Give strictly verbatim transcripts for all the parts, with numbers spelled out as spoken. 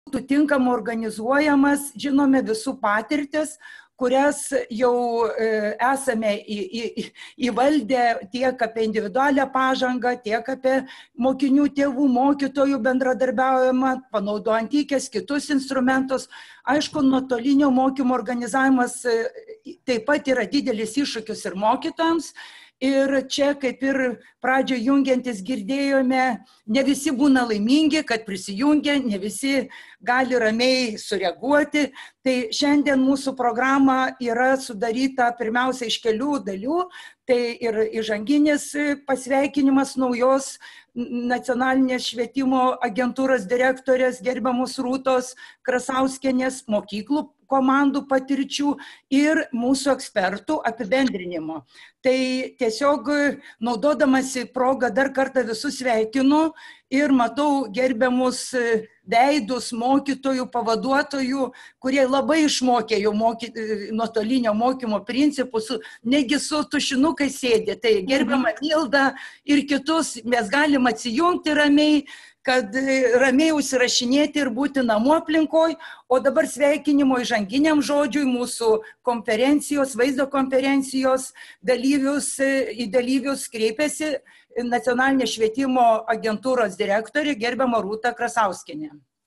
būtų tinkamai organizuojamas, žinome visų patirtis, kurias jau esame įvaldę tiek apie individualią pažangą, tiek apie mokinių tėvų, mokytojų bendradarbiavimą, panaudojant įkės kitus instrumentus. Aišku, nuotolinio mokymo organizavimas taip pat yra didelis iššūkis ir mokytojams. Ir čia, kaip ir pradžioje jungiantis girdėjome, ne visi būna laimingi, kad prisijungia, ne visi gali ramiai sureaguoti. Tai šiandien mūsų programa yra sudaryta pirmiausia iš kelių dalių. Tai ir įžanginis pasveikinimas naujos nacionalinės švietimo agentūros direktorės gerbiamos Rūtos Krasauskienės, mokyklų komandų patirčių ir mūsų ekspertų apibendrinimo. Tai tiesiog naudodamasi progą dar kartą visus sveikinu ir matau gerbiamus veidus mokytojų, pavaduotojų, kurie labai išmokė jau moky, nuotolinio mokymo principus, negi su tušinukai sėdė. Tai gerbiama Milda ir kitus mes galim atsijungti ramiai, kad ramiai užsirašinėti ir būti namų aplinkoj. O dabar sveikinimo įžanginiam žodžiui mūsų konferencijos, vaizdo konferencijos dalyvius, į dalyvius kreipėsi Nacionalinės švietimo agentūros direktorė gerbiama Rūta Krasauskienė.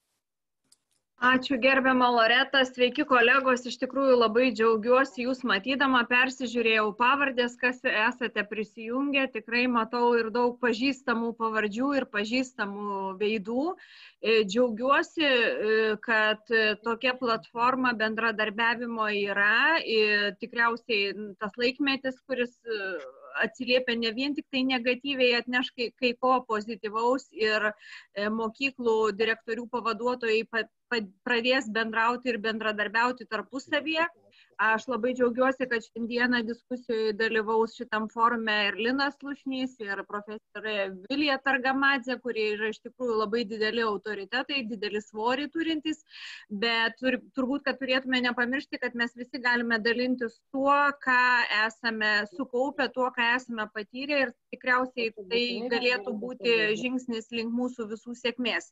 Ačiū gerbiama Loreta, sveiki kolegos, iš tikrųjų labai džiaugiuosi jūs matydama, persižiūrėjau pavardės, kas esate prisijungę, tikrai matau ir daug pažįstamų pavardžių ir pažįstamų veidų. Džiaugiuosi, kad tokia platforma bendradarbiavimo yra, tikriausiai tas laikmetis, kuris atsiliepia ne vien tik tai negatyviai, atneš kai, kai ko pozityvaus ir mokyklų direktorių pavaduotojai pradės bendrauti ir bendradarbiauti tarpusavyje. Aš labai džiaugiuosi, kad šiandieną diskusijoje dalyvaus šitam forume ir Linas Slušnys, ir profesorė Vilija Targamadzė, kurie yra iš tikrųjų labai dideli autoritetai, didelį svorį turintys, bet tur, turbūt, kad turėtume nepamiršti, kad mes visi galime dalintis tuo, ką esame sukaupę, tuo, ką esame patyrę ir tikriausiai tai galėtų būti žingsnis link mūsų visų sėkmės.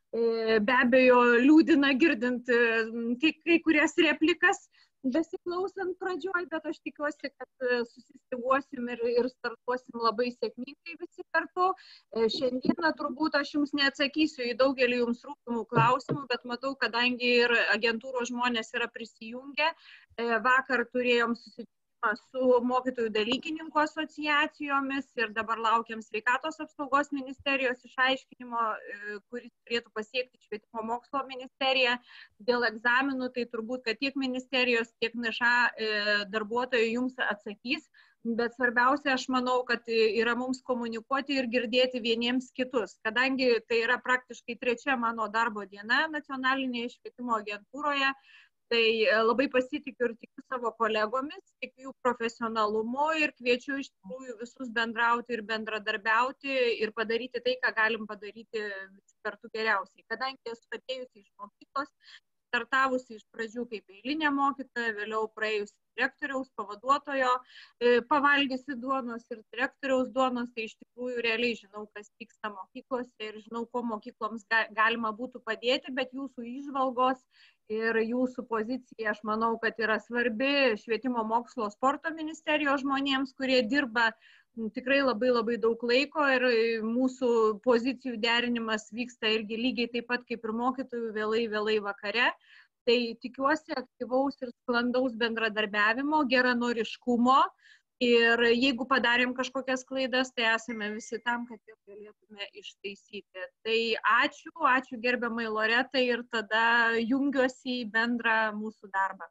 Be abejo, liūdina girdint kai, kai kurias replikas, besiklausant pradžioj, bet aš tikiuosi, kad susistyguosim ir, ir startuosim labai sėkmingai visi kartu. Šiandieną turbūt aš jums neatsakysiu į daugelį jums rūpimų klausimų, bet matau, kadangi ir agentūros žmonės yra prisijungę, vakar turėjom susitikimą su mokytojų dalykininkų asociacijomis ir dabar laukiam sveikatos apsaugos ministerijos išaiškinimo, kuris turėtų pasiekti švietimo mokslo ministeriją dėl egzaminų, tai turbūt, kad tiek ministerijos, tiek N Š A darbuotojai jums atsakys, bet svarbiausia, aš manau, kad yra mums komunikuoti ir girdėti vieniems kitus, kadangi tai yra praktiškai trečia mano darbo diena nacionalinėje švietimo agentūroje. Tai labai pasitikiu ir tikiu savo kolegomis, tikiu jų profesionalumu ir kviečiu iš tikrųjų visus bendrauti ir bendradarbiauti ir padaryti tai, ką galim padaryti kartu geriausiai. Kadangi esu atėjusi iš mokyklos, startavusi iš pradžių kaip eilinė mokytoja, vėliau praėjusi direktoriaus pavaduotojo, pavalgysi duonos ir direktoriaus duonos, tai iš tikrųjų realiai žinau, kas vyksta mokyklose ir žinau, ko mokykloms galima būtų padėti, bet jūsų įžvalgos ir jūsų pozicija, aš manau, kad yra svarbi švietimo mokslo sporto ministerijos žmonėms, kurie dirba tikrai labai labai daug laiko ir mūsų pozicijų derinimas vyksta irgi lygiai taip pat kaip ir mokytojų vėlai vėlai vakare. Tai tikiuosi aktyvaus ir sklandaus bendradarbiavimo, geranoriškumo ir jeigu padarėm kažkokias klaidas, tai esame visi tam, kad jas galėtume ištaisyti. Tai ačiū, ačiū gerbiamai Loretai ir tada jungiuosi į bendrą mūsų darbą.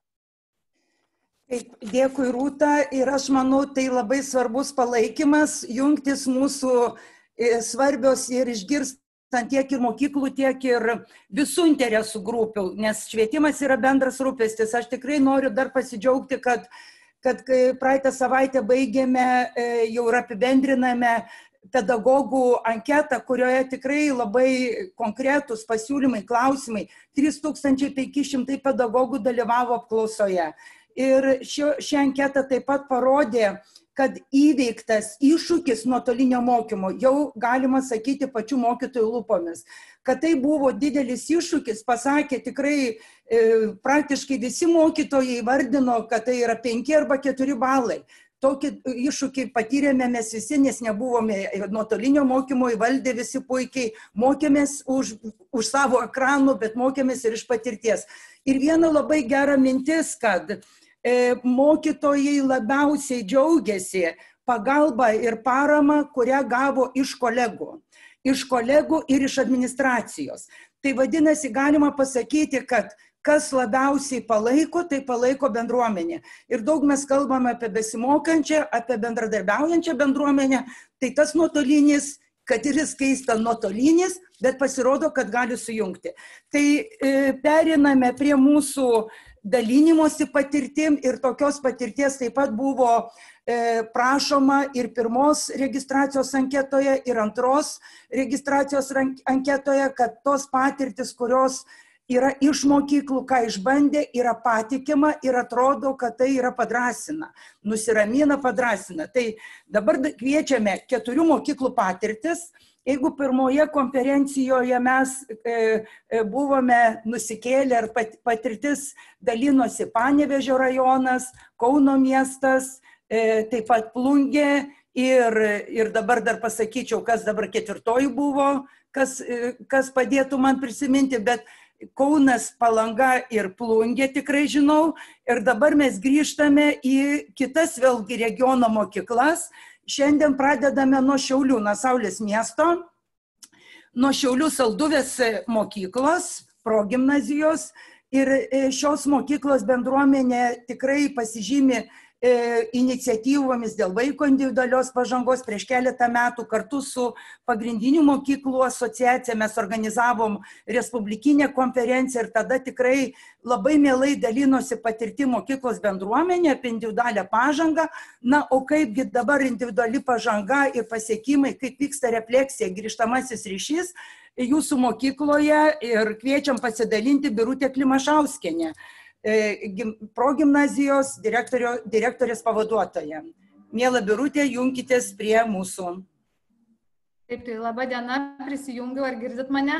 Taip, dėkui Rūta ir aš manau, tai labai svarbus palaikymas, jungtis mūsų svarbios ir išgirsti tiek ir mokyklų, tiek ir visų interesų grupių, nes švietimas yra bendras rūpestis. Aš tikrai noriu dar pasidžiaugti, kad, kad praeitą savaitę baigėme jau ir apibendriname pedagogų anketą, kurioje tikrai labai konkretūs pasiūlymai, klausimai. trys tūkstančiai penki šimtai pedagogų dalyvavo apklausoje. Ir ši, ši anketa taip pat parodė kad įveiktas iššūkis nuotolinio mokymo, jau galima sakyti pačių mokytojų lūpomis. Kad tai buvo didelis iššūkis, pasakė tikrai e, praktiškai visi mokytojai vardino, kad tai yra penki arba keturi balai. Tokį iššūkį patyrėme mes visi, nes nebuvome nuotolinio mokymo įvaldę visi puikiai, mokėmės už, už savo ekranų, bet mokėmės ir iš patirties. Ir viena labai gera mintis, kad e, mokytojai labiausiai džiaugiasi pagalba ir parama, kurią gavo iš kolegų. Iš kolegų ir iš administracijos. Tai vadinasi, galima pasakyti, kad kas labiausiai palaiko, tai palaiko bendruomenė. Ir daug mes kalbame apie besimokančią, apie bendradarbiaujančią bendruomenę, tai tas nuotolinis, kad ir jis keista nuotolinis, bet pasirodo, kad gali sujungti. Tai e, periname prie mūsų dalinimosi patirtim ir tokios patirties taip pat buvo e, prašoma ir pirmos registracijos anketoje, ir antros registracijos anketoje, kad tos patirtis, kurios yra iš mokyklų, ką išbandė, yra patikima ir atrodo, kad tai yra padrasina, nusiramina, padrasina. Tai dabar kviečiame keturių mokyklų patirtis. Jeigu pirmoje konferencijoje mes e, e, buvome nusikėlę ir pat, patirtis dalinosi Panevėžio rajonas, Kauno miestas, e, taip pat Plungė ir, ir dabar dar pasakyčiau, kas dabar ketvirtoji buvo, kas, e, kas padėtų man prisiminti, bet Kaunas, Palanga ir Plungė tikrai žinau. Ir dabar mes grįžtame į kitas vėlgi regiono mokyklas. Šiandien pradedame nuo Šiaulių, nuo Saulės miesto, nuo Šiaulių Salduvės mokyklos, progimnazijos. Ir šios mokyklos bendruomenė tikrai pasižymi iniciatyvomis dėl vaiko individualios pažangos. Prieš keletą metų kartu su pagrindinių mokyklų asociacija mes organizavom respublikinę konferenciją ir tada tikrai labai mielai dalinosi patirti mokyklos bendruomenė apie individualią pažangą. Na, o kaipgi dabar individuali pažanga ir pasiekimai, kaip vyksta refleksija, grįžtamasis ryšys jūsų mokykloje, ir kviečiam pasidalinti Birutę Klimašauskienę, progimnazijos direktorės pavaduotoja. Miela Birutė, junkitės prie mūsų. Taip, tai laba diena, prisijungiu, ar girdit mane?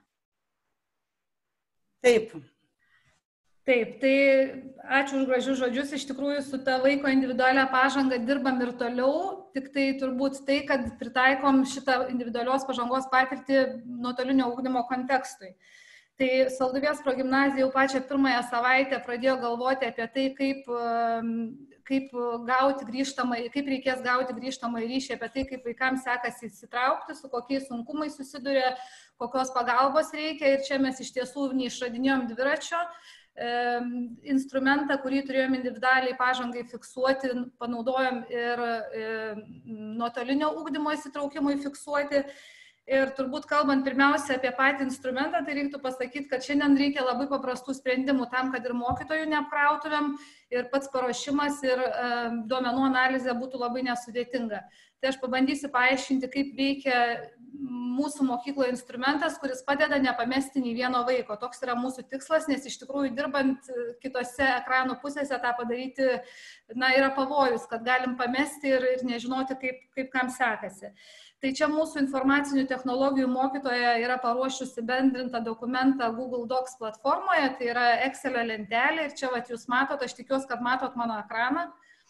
Taip. Taip, tai ačiū už gražius žodžius, iš tikrųjų su ta vaiko individualią pažangą dirbam ir toliau, tik tai turbūt tai, kad pritaikom šitą individualios pažangos patirtį nuotolinio ugdymo kontekstui. Tai Salduvės progimnazija jau pačią pirmąją savaitę pradėjo galvoti apie tai, kaip, kaip, gauti grįžtamą, kaip reikės gauti grįžtamą ryšį, apie tai, kaip vaikams sekasi įsitraukti, su kokiais sunkumais susiduria, kokios pagalbos reikia. Ir čia mes iš tiesų neišradinėjom dviračio. Instrumentą, kurį turėjom individualiai pažangai fiksuoti, panaudojom ir nuotolinio ugdymo įsitraukimui fiksuoti. Ir turbūt kalbant pirmiausia apie patį instrumentą, tai reiktų pasakyti, kad šiandien reikia labai paprastų sprendimų tam, kad ir mokytojų neapkrautumėm, ir pats paruošimas ir e, duomenų analizė būtų labai nesudėtinga. Tai aš pabandysiu paaiškinti, kaip veikia mūsų mokykloje instrumentas, kuris padeda nepamesti nei vieno vaiko. Toks yra mūsų tikslas, nes iš tikrųjų dirbant kitose ekranų pusėse tą padaryti, na, yra pavojus, kad galim pamesti ir, ir nežinoti, kaip, kaip kam sekasi. Tai čia mūsų informacinių technologijų mokytoja yra paruošusi bendrintą dokumentą Google Docs platformoje, tai yra Excelio lentelė, ir čia vat, jūs matot, aš tikiuosi, kad matot mano ekraną.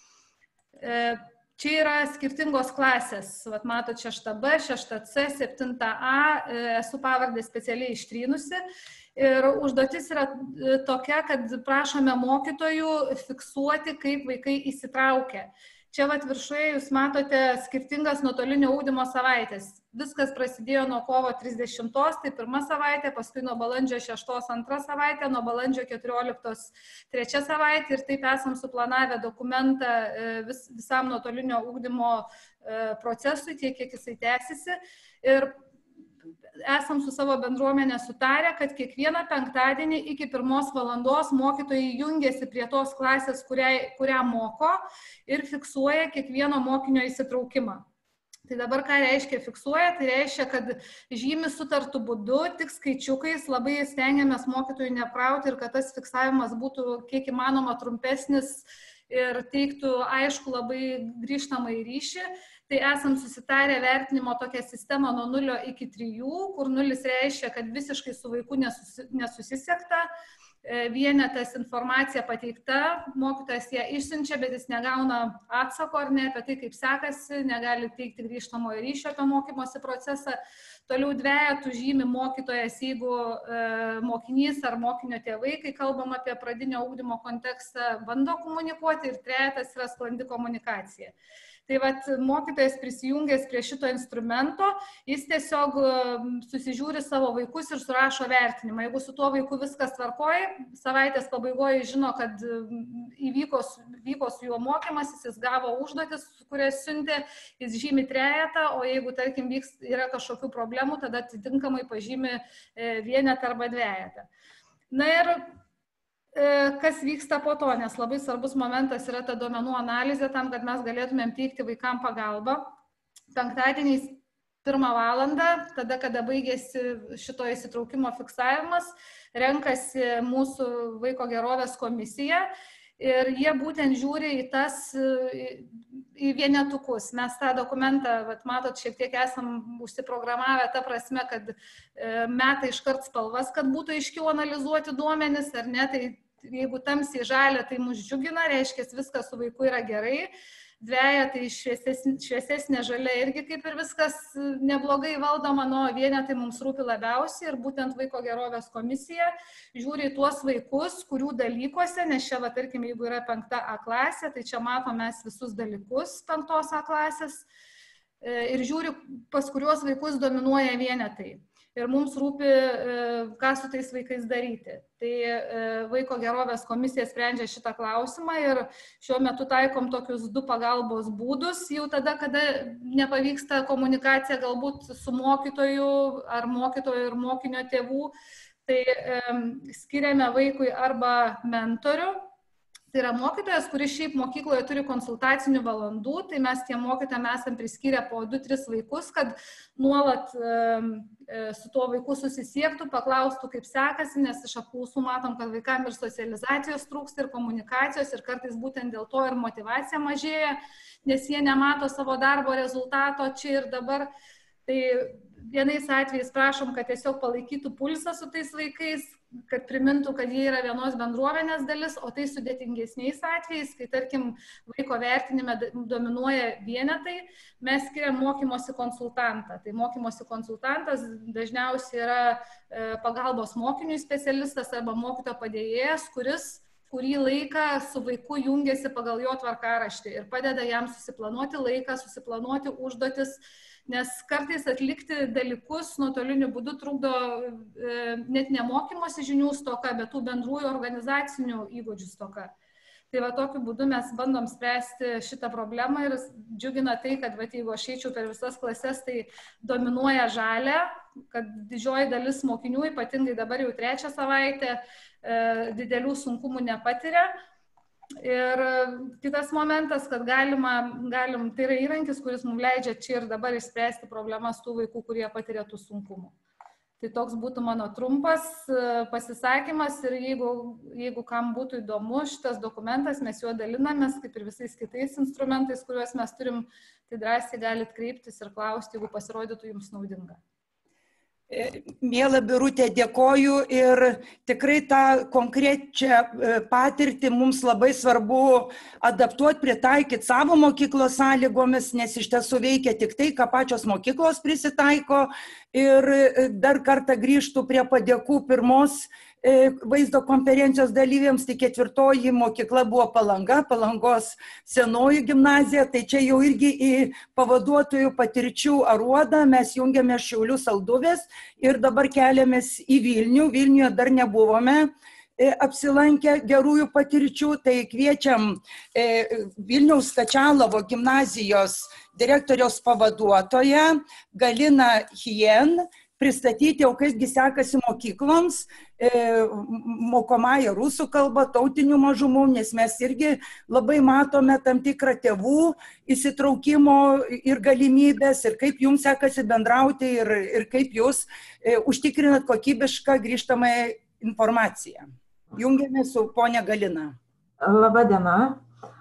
Čia yra skirtingos klasės, vat, matot šešta B, šešta C, septinta A, esu pavardę specialiai ištrynusi. Ir užduotis yra tokia, kad prašome mokytojų fiksuoti, kaip vaikai įsitraukia. Čia vat viršuje jūs matote skirtingas nuotolinio ugdymo savaitės. Viskas prasidėjo nuo kovo trisdešimtos, tai pirma savaitė, paskui nuo balandžio šeštos antra savaitė, nuo balandžio keturioliktos trečia savaitė, ir taip esam suplanavę dokumentą vis, visam nuotolinio ugdymo procesui, tiek kiek jisai tęsiasi. Ir esam su savo bendruomenė sutarę, kad kiekvieną penktadienį iki pirmos valandos mokytojai jungiasi prie tos klasės, kurią, kurią moko, ir fiksuoja kiekvieno mokinio įsitraukimą. Tai dabar ką reiškia fiksuoja? Tai reiškia, kad žymi sutartų būdu, tik skaičiukais, labai stengiamės mokytojų neapkrauti ir kad tas fiksavimas būtų kiek įmanoma trumpesnis ir teiktų aišku labai grįžtamą į ryšį. Tai esam susitarę vertinimo tokią sistemą nuo nulio iki trijų, kur nulis reiškia, kad visiškai su vaiku nesusi, nesusisiekta, vienetas informacija pateikta, mokytojas ją išsiunčia, bet jis negauna atsako ar ne apie tai, kaip sekasi, negali teikti grįžtamojo ryšio apie mokymosi procesą. Toliau dvejetų žymi mokytojas, jeigu e, mokinys ar mokinio tėvai, kai kalbam apie pradinio ugdymo kontekstą, bando komunikuoti, ir trejetas yra sklandi komunikacija. Tai vat, mokytojas prisijungęs prie šito instrumento, jis tiesiog susižiūri savo vaikus ir surašo vertinimą. Jeigu su tuo vaiku viskas tvarkoja, savaitės pabaigoje žino, kad įvyko, vyko su juo mokymasis, jis gavo užduotis, kurias siuntė, jis žymi trejetą, o jeigu, tarkim, vyks, yra kažkokių problemų, tada atitinkamai pažymi vienetą arba dvejetą. Na ir kas vyksta po to, nes labai svarbus momentas yra ta duomenų analizė tam, kad mes galėtumėm teikti vaikam pagalbą. Penktadieniais pirmą valandą, tada, kada baigėsi šito įsitraukimo fiksavimas, renkasi mūsų vaiko gerovės komisija ir jie būtent žiūri į tas, į vienetukus. Mes tą dokumentą, vat, matot, šiek tiek esam užsiprogramavę tą prasme, kad meta iškart spalvas, kad būtų aiškiau analizuoti duomenis, ar ne, tai jeigu tamsiai žalia, tai mus džiugina, reiškia, viskas su vaiku yra gerai. Dveja, tai šviesesnė, šviesesnė žalia irgi kaip ir viskas neblogai valdoma, nuo vienetai mums rūpi labiausiai ir būtent vaiko gerovės komisija žiūri į tuos vaikus, kurių dalykuose, nes čia, va, tarkim, jeigu yra penkta A klasė, tai čia matom mes visus dalykus penktos A klasės ir žiūri, pas kuriuos vaikus dominuoja vienetai. Ir mums rūpi, ką su tais vaikais daryti. Tai vaiko gerovės komisija sprendžia šitą klausimą ir šiuo metu taikom tokius du pagalbos būdus, jau tada, kada nepavyksta komunikacija galbūt su mokytoju ar mokytoju ir mokinio tėvų, tai skiriame vaikui arba mentorių. Tai yra mokytojas, kuris šiaip mokykloje turi konsultacinių valandų, tai mes tiem mokytojam esam priskyrę po du tris vaikus, kad nuolat e, su tuo vaiku susisiektų, paklaustų, kaip sekasi, nes iš apklausų matom, kad vaikam ir socializacijos trūksta, ir komunikacijos, ir kartais būtent dėl to ir motyvacija mažėja, nes jie nemato savo darbo rezultato čia ir dabar. Tai vienais atvejais prašom, kad tiesiog palaikytų pulsą su tais vaikais, kad primintų, kad jie yra vienos bendruomenės dalis, o tai sudėtingesniais atvejais, kai, tarkim, vaiko vertinime dominuoja vienetai, mes skiriam mokymosi konsultantą. Tai mokymosi konsultantas dažniausiai yra pagalbos mokiniui specialistas arba mokytojo padėjėjas, kuris kurį laiką su vaiku jungiasi pagal jo tvarkaraštį ir padeda jam susiplanuoti laiką, susiplanuoti užduotis, nes kartais atlikti dalykus nuotoliniu būdu trukdo e, net ne mokymosi žinių stoka, bet tų bendrųjų organizacinių įgūdžių stoka. Tai va, tokiu būdu mes bandom spręsti šitą problemą ir džiugina tai, kad va, jeigu aš eičiau per visas klases, tai dominuoja žalia, kad didžioji dalis mokinių, ypatingai dabar jau trečią savaitę, e, didelių sunkumų nepatiria. Ir kitas momentas, kad galima, galim, tai yra įrankis, kuris mums leidžia čia ir dabar išspręsti problemas tų vaikų, kurie patiria tų sunkumų. Tai toks būtų mano trumpas pasisakymas ir jeigu, jeigu kam būtų įdomu šitas dokumentas, mes juo dalinamės, kaip ir visais kitais instrumentais, kuriuos mes turim, tai drąsiai galit kreiptis ir klausti, jeigu pasirodytų jums naudinga. Miela Birutė, dėkoju ir tikrai tą konkrečią patirtį mums labai svarbu adaptuoti, pritaikyti savo mokyklos sąlygomis, nes iš tiesų veikia tik tai, ką pačios mokyklos prisitaiko. Ir dar kartą grįžtų prie padėkų pirmos vaizdo konferencijos dalyviams, tai ketvirtoji mokykla buvo Palanga, Palangos senoji gimnazija, tai čia jau irgi į pavaduotojų patirčių aruodą mes jungiame Šiaulių Salduvės ir dabar keliamės į Vilnių. Vilniuje dar nebuvome apsilankę gerųjų patirčių, tai kviečiam Vilniaus Stačialovo gimnazijos direktoriaus pavaduotoją Galiną Hien pristatyti, jau kaipgi sekasi mokykloms, mokomąją rusų kalbą, tautinių mažumų, nes mes irgi labai matome tam tikrą tėvų įsitraukimo ir galimybės, ir kaip jums sekasi bendrauti, ir, ir kaip jūs užtikrinat kokybišką grįžtamąją informaciją. Jungiame su ponia Galina. Labą dieną.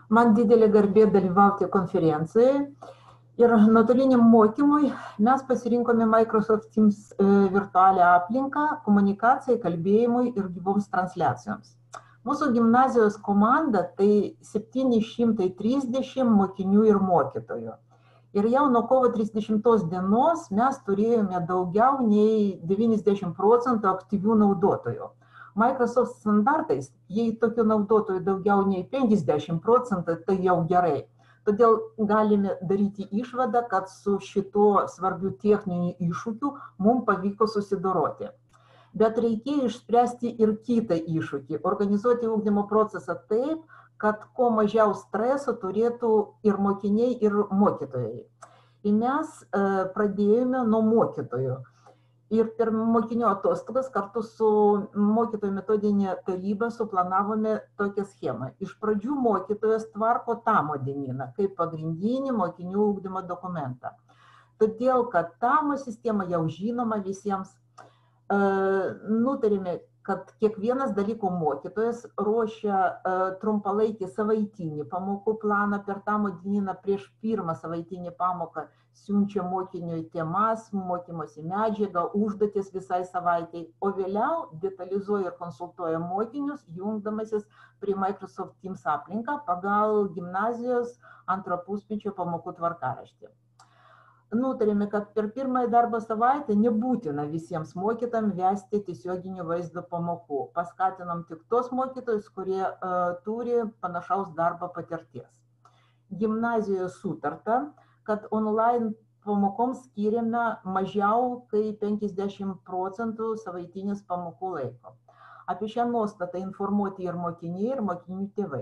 Man didelė garbė dalyvauti konferencijoje ir nuotoliniam mokymui mes pasirinkome Microsoft Teams virtualią aplinką komunikacijai, kalbėjimui ir gyvoms transliacijoms. Mūsų gimnazijos komanda tai septyni šimtai trisdešimt mokinių ir mokytojų. Ir jau nuo kovo trisdešimtos dienos mes turėjome daugiau nei devyniasdešimt procentų aktyvių naudotojų. Microsoft standartais, jei tokių naudotojų daugiau nei penkiasdešimt procentų, tai jau gerai. Todėl galime daryti išvadą, kad su šituo svarbiu techniniu iššūkiu mums pavyko susidoroti. Bet reikėjo išspręsti ir kitą iššūkį, organizuoti ugdymo procesą taip, kad kuo mažiau streso turėtų ir mokiniai, ir mokytojai. Ir mes e, pradėjome nuo mokytojų. Ir per mokinių atostogas kartu su mokytojų metodinė taryba suplanavome tokią schemą. Iš pradžių mokytojas tvarko tamo dienyną kaip pagrindinį mokinių ugdymo dokumentą. Todėl, kad tamo sistema jau žinoma visiems, e, nutarėme, kad kiekvienas dalyko mokytojas ruošia e, trumpalaikį savaitinį pamokų planą per tamo dienyną prieš pirmą savaitinį pamoką, siunčia mokiniui temas, mokymosi medžiagą, užduotis visai savaitai, o vėliau detalizuoja ir konsultuoja mokinius, jungdamasis prie Microsoft Teams aplinką pagal gimnazijos antro pusmečio pamokų tvarkaraštį. Nutarėme, kad per pirmąją darbo savaitę nebūtina visiems mokytojams vesti tiesioginių vaizdo pamokų. Paskatinom tik tos mokytojus, kurie uh, turi panašaus darbo patirties. Gimnazijoje sutarta, kad online pamokoms skiriame mažiau kaip penkiasdešimt procentų savaitinės pamokų laiko. Apie šią nuostatą informuoti ir mokiniai, ir mokinių tėvai.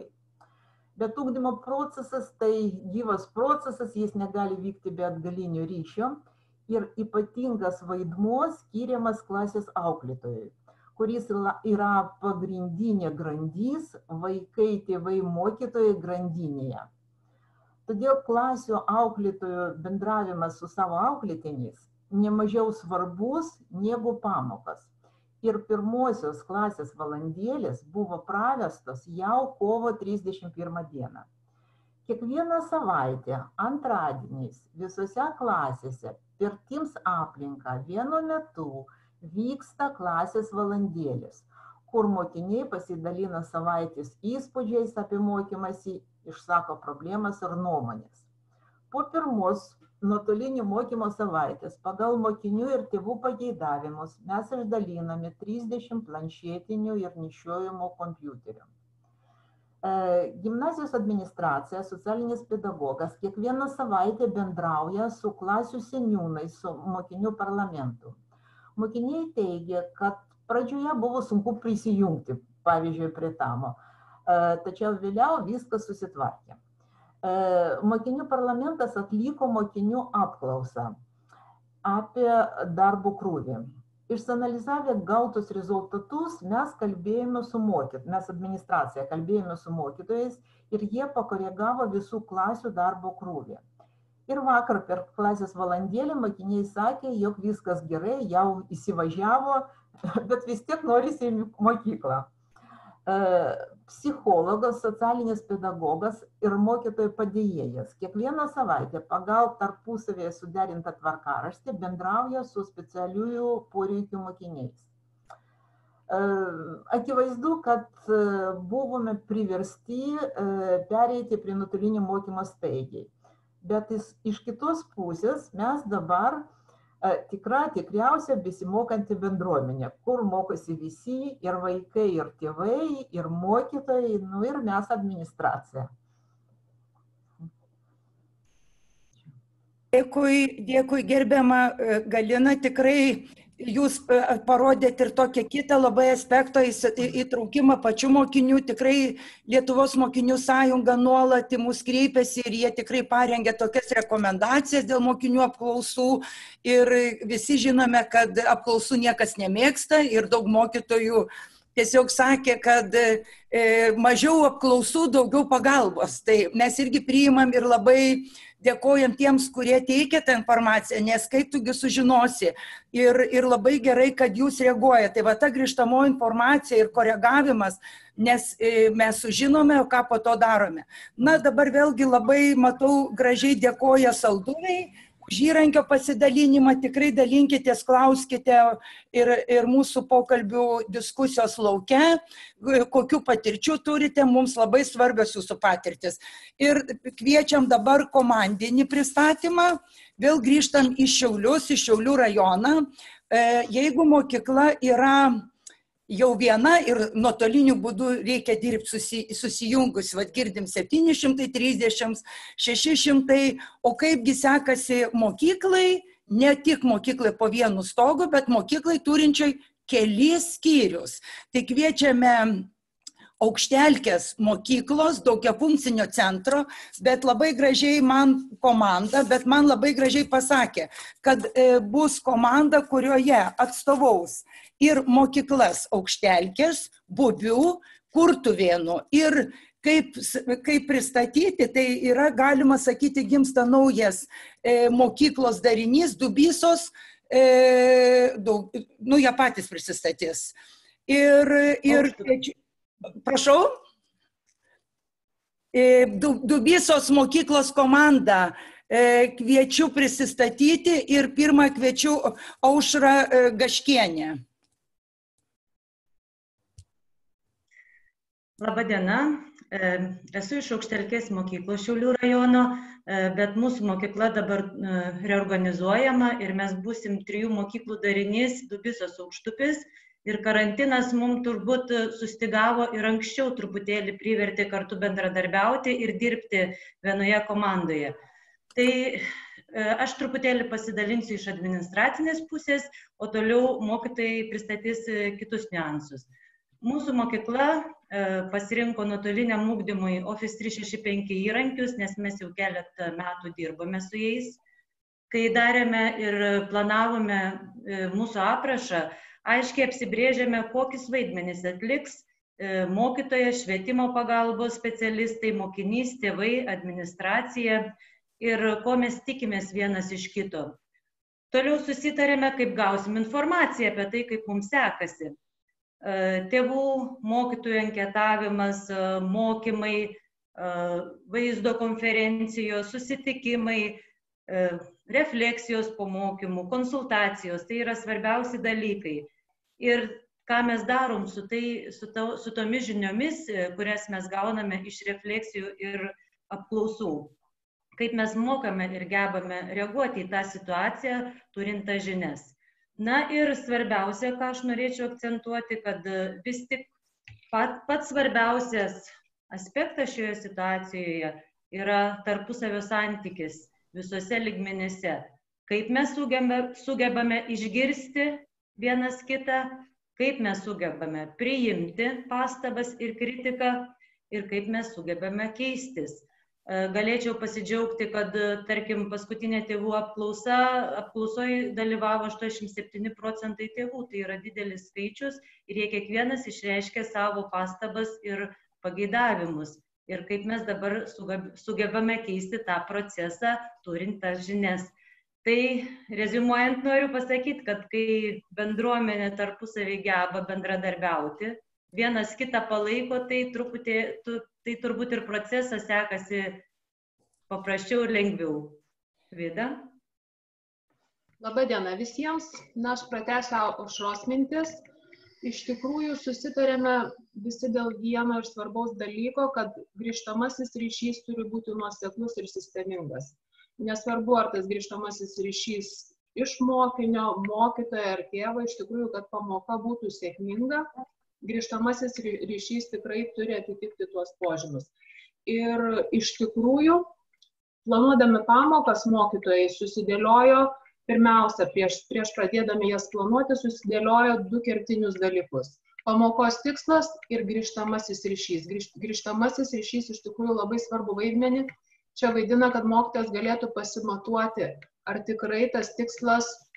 Bet ugdymo procesas tai gyvas procesas, jis negali vykti be atgalinio ryšio ir ypatingas vaidmuo skiriamas klasės auklėtojui, kuris yra pagrindinė grandis vaikai, tėvai, mokytojai grandinėje. Todėl klasių auklėtojų bendravimas su savo auklėtiniais nemažiau svarbus negu pamokas. Ir pirmosios klasės valandėlės buvo pravestos jau kovo trisdešimt pirmą dieną. Kiekvieną savaitę antradieniais visose klasėse per Teams aplinką vienu metu vyksta klasės valandėlės, kur mokiniai pasidalina savaitės įspūdžiais apie mokymąsi, išsako problemas ir nuomonės. Po pirmos nuotolinio mokymo savaitės pagal mokinių ir tėvų pageidavimus mes išdaliname trisdešimt planšetinių ir nešiojamų kompiuterių. E, gimnazijos administracija, socialinis pedagogas kiekvieną savaitę bendrauja su klasių seniūnais, su mokinių parlamentu. Mokiniai teigia, kad pradžioje buvo sunku prisijungti, pavyzdžiui, prie tamo, e, tačiau vėliau viskas susitvarkė. Mokinių parlamentas atliko mokinių apklausą apie darbo krūvį. Išsianalizavę gautus rezultatus, mes kalbėjome su mokytojais, mes administracija kalbėjome su mokytojais ir jie pakoregavo visų klasių darbo krūvį. Ir vakar per klasės valandėlį mokiniai sakė, jog viskas gerai, jau įsivažiavo, bet vis tiek norisi į mokyklą. Psichologas, socialinis pedagogas ir mokytojų padėjėjas kiekvieną savaitę pagal tarpusavėje suderintą tvarkaraštį bendrauja su specialiųjų poreikių mokiniais. Akivaizdu, kad buvome priversti pereiti prie nuotolinio mokymo staigiai, bet iš kitos pusės mes dabar tikra, tikriausia besimokanti bendruomenė, kur mokosi visi, ir vaikai, ir tėvai, ir mokytojai, nu ir mes administracija. Dėkui, dėkui gerbiama Galina, tikrai jūs parodėt ir tokią kitą labai aspektą įtraukimą pačių mokinių. Tikrai Lietuvos mokinių sąjunga nuolat į mus kreipiasi ir jie tikrai parengė tokias rekomendacijas dėl mokinių apklausų. Ir visi žinome, kad apklausų niekas nemėgsta ir daug mokytojų tiesiog sakė, kad e, mažiau apklausų, daugiau pagalbos. Tai mes irgi priimam ir labai dėkojam tiems, kurie teikia tą informaciją, nes kaip tugi sužinosi. Ir, ir labai gerai, kad jūs reaguojate. Tai va ta grįžtamoji informacija ir koregavimas, nes e, mes sužinome, ką po to darome. Na dabar vėlgi labai, matau, gražiai dėkoja Salduviai už įrankio pasidalinimą. Tikrai dalinkitės, klauskite ir, ir mūsų pokalbių diskusijos lauke, kokių patirčių turite, mums labai svarbios jūsų patirtis. Ir kviečiam dabar komandinį pristatymą, vėl grįžtam į Šiaulius, į Šiaulių rajoną. Jeigu mokykla yra jau viena ir nuotoliniu būdu reikia dirbti susi, susijungus, vad girdim septyni šimtai trisdešimt, šeši šimtai, o kaipgi sekasi mokyklai, ne tik mokyklai po vienu stogu, bet mokyklai turinčiai kelis skyrius. Tai kviečiame Aukštelkės mokyklos, daugiafunkcinio centro, bet labai gražiai man komanda, bet man labai gražiai pasakė, kad e, bus komanda, kurioje atstovaus ir mokyklas Aukštelkės, Bubių, Kurtuvėnų. Ir kaip, kaip pristatyti, tai yra, galima sakyti, gimsta naujas e, mokyklos darinys, Dubysos, e, daug, nu, jie patys prisistatys. Ir, ir prašau, Dubysos mokyklos komandą kviečiu prisistatyti ir pirmą kviečiu Aušrą Gaškienę. Labadiena, esu iš Aukštelkės mokyklos Šiaulių rajono, bet mūsų mokykla dabar reorganizuojama ir mes būsim trijų mokyklų darinys Dubysos Aukštupis. Ir karantinas mums turbūt sustigavo ir anksčiau truputėlį privertė kartu bendradarbiauti ir dirbti vienoje komandoje. Tai aš truputėlį pasidalinsiu iš administracinės pusės, o toliau mokytojai pristatys kitus niuansus. Mūsų mokykla pasirinko nuotoliniam ugdymui Office trys šeši penki įrankius, nes mes jau keletą metų dirbome su jais. Kai darėme ir planavome mūsų aprašą, aiškiai apsibrėžėme, kokius vaidmenis atliks mokytojas, švietimo pagalbos specialistai, mokinys, tėvai, administracija ir ko mes tikimės vienas iš kito. Toliau susitarėme, kaip gausim informaciją apie tai, kaip mums sekasi. Tėvų, mokytojų anketavimas, mokymai, vaizdo konferencijos, susitikimai, refleksijos po mokymų, konsultacijos, tai yra svarbiausi dalykai. Ir ką mes darom su, tai, su, to, su tomis žiniomis, kurias mes gauname iš refleksijų ir apklausų. Kaip mes mokame ir gebame reaguoti į tą situaciją, turint tas žinias. Na ir svarbiausia, ką aš norėčiau akcentuoti, kad vis tik pat, pats svarbiausias aspektas šioje situacijoje yra tarpusavio santykis visose lygmenyse. Kaip mes sugebame, sugebame išgirsti vienas kitą, kaip mes sugebame priimti pastabas ir kritiką ir kaip mes sugebame keistis. Galėčiau pasidžiaugti, kad, tarkim, paskutinė tėvų apklausa, apklausoje dalyvavo aštuoniasdešimt septyni procentai tėvų, tai yra didelis skaičius ir jie kiekvienas išreiškė savo pastabas ir pageidavimus. Ir kaip mes dabar sugebame keisti tą procesą, turint tas žinias. Tai reziumuojant noriu pasakyti, kad kai bendruomenė tarpusavį geba bendradarbiauti, vienas kitą palaiko, tai, truputį, tai turbūt ir procesas sekasi paprasčiau ir lengviau. Vida? Labadiena visiems. Na, aš pratęsiu Aušros mintis. Iš tikrųjų susitarėme visi dėl vieno ir svarbaus dalyko, kad grįžtamasis ryšys turi būti nuoseklus ir sistemingas. Nesvarbu, ar tas grįžtamasis ryšys iš mokinio, mokytojo ar tėvo, iš tikrųjų, kad pamoka būtų sėkminga, grįžtamasis ryšys tikrai turi atitikti tuos požymius. Ir iš tikrųjų, planuodami pamokas, mokytojai susidėliojo, pirmiausia, prieš, prieš pradėdami jas planuoti, susidėliojo du kertinius dalykus. Pamokos tikslas ir grįžtamasis ryšys. Grįž, grįžtamasis ryšys iš tikrųjų labai svarbu vaidmenį. Čia vaidina, kad mokytojas galėtų pasimatuoti, ar tikrai tas tikslas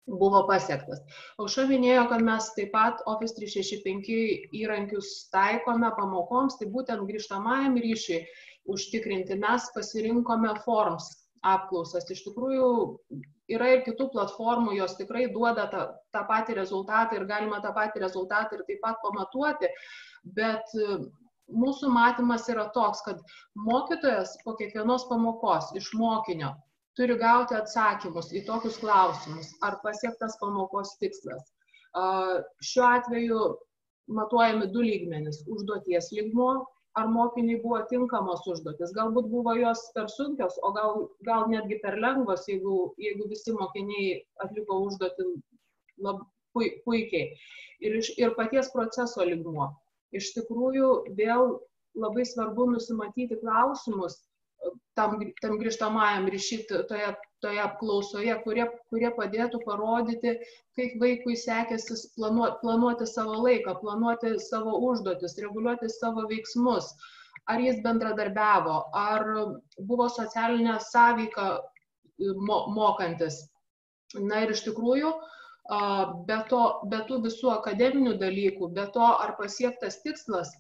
buvo pasiektas. Aušra minėjo, kad mes taip pat Office trys šeši penki įrankius taikome pamokoms, tai būtent grįžtamajam ryšiui užtikrinti mes pasirinkome Forms apklausas. Iš tikrųjų, yra ir kitų platformų, jos tikrai duoda tą, tą patį rezultatą ir galima tą patį rezultatą ir taip pat pamatuoti, bet mūsų matymas yra toks, kad mokytojas po kiekvienos pamokos iš mokinio turi gauti atsakymus į tokius klausimus, ar pasiektas pamokos tikslas. Šiuo atveju matuojami du lygmenys. Užduoties lygmuo, ar mokiniai buvo tinkamos užduotis. Galbūt buvo jos per sunkios, o gal, gal netgi per lengvos, jeigu, jeigu visi mokiniai atliko užduotį labai puikiai. Ir, ir paties proceso lygmuo. Iš tikrųjų, vėl labai svarbu nusimatyti klausimus tam, tam grįžtamajam ryšį toje, toje apklausoje, kurie, kurie padėtų parodyti, kaip vaikui sekėsi planuoti, planuoti savo laiką, planuoti savo užduotis, reguliuoti savo veiksmus, ar jis bendradarbiavo, ar buvo socialinė sąveika mo, mokantis. Na ir iš tikrųjų, be, to, be tų visų akademinių dalykų, be to, ar pasiektas tikslas,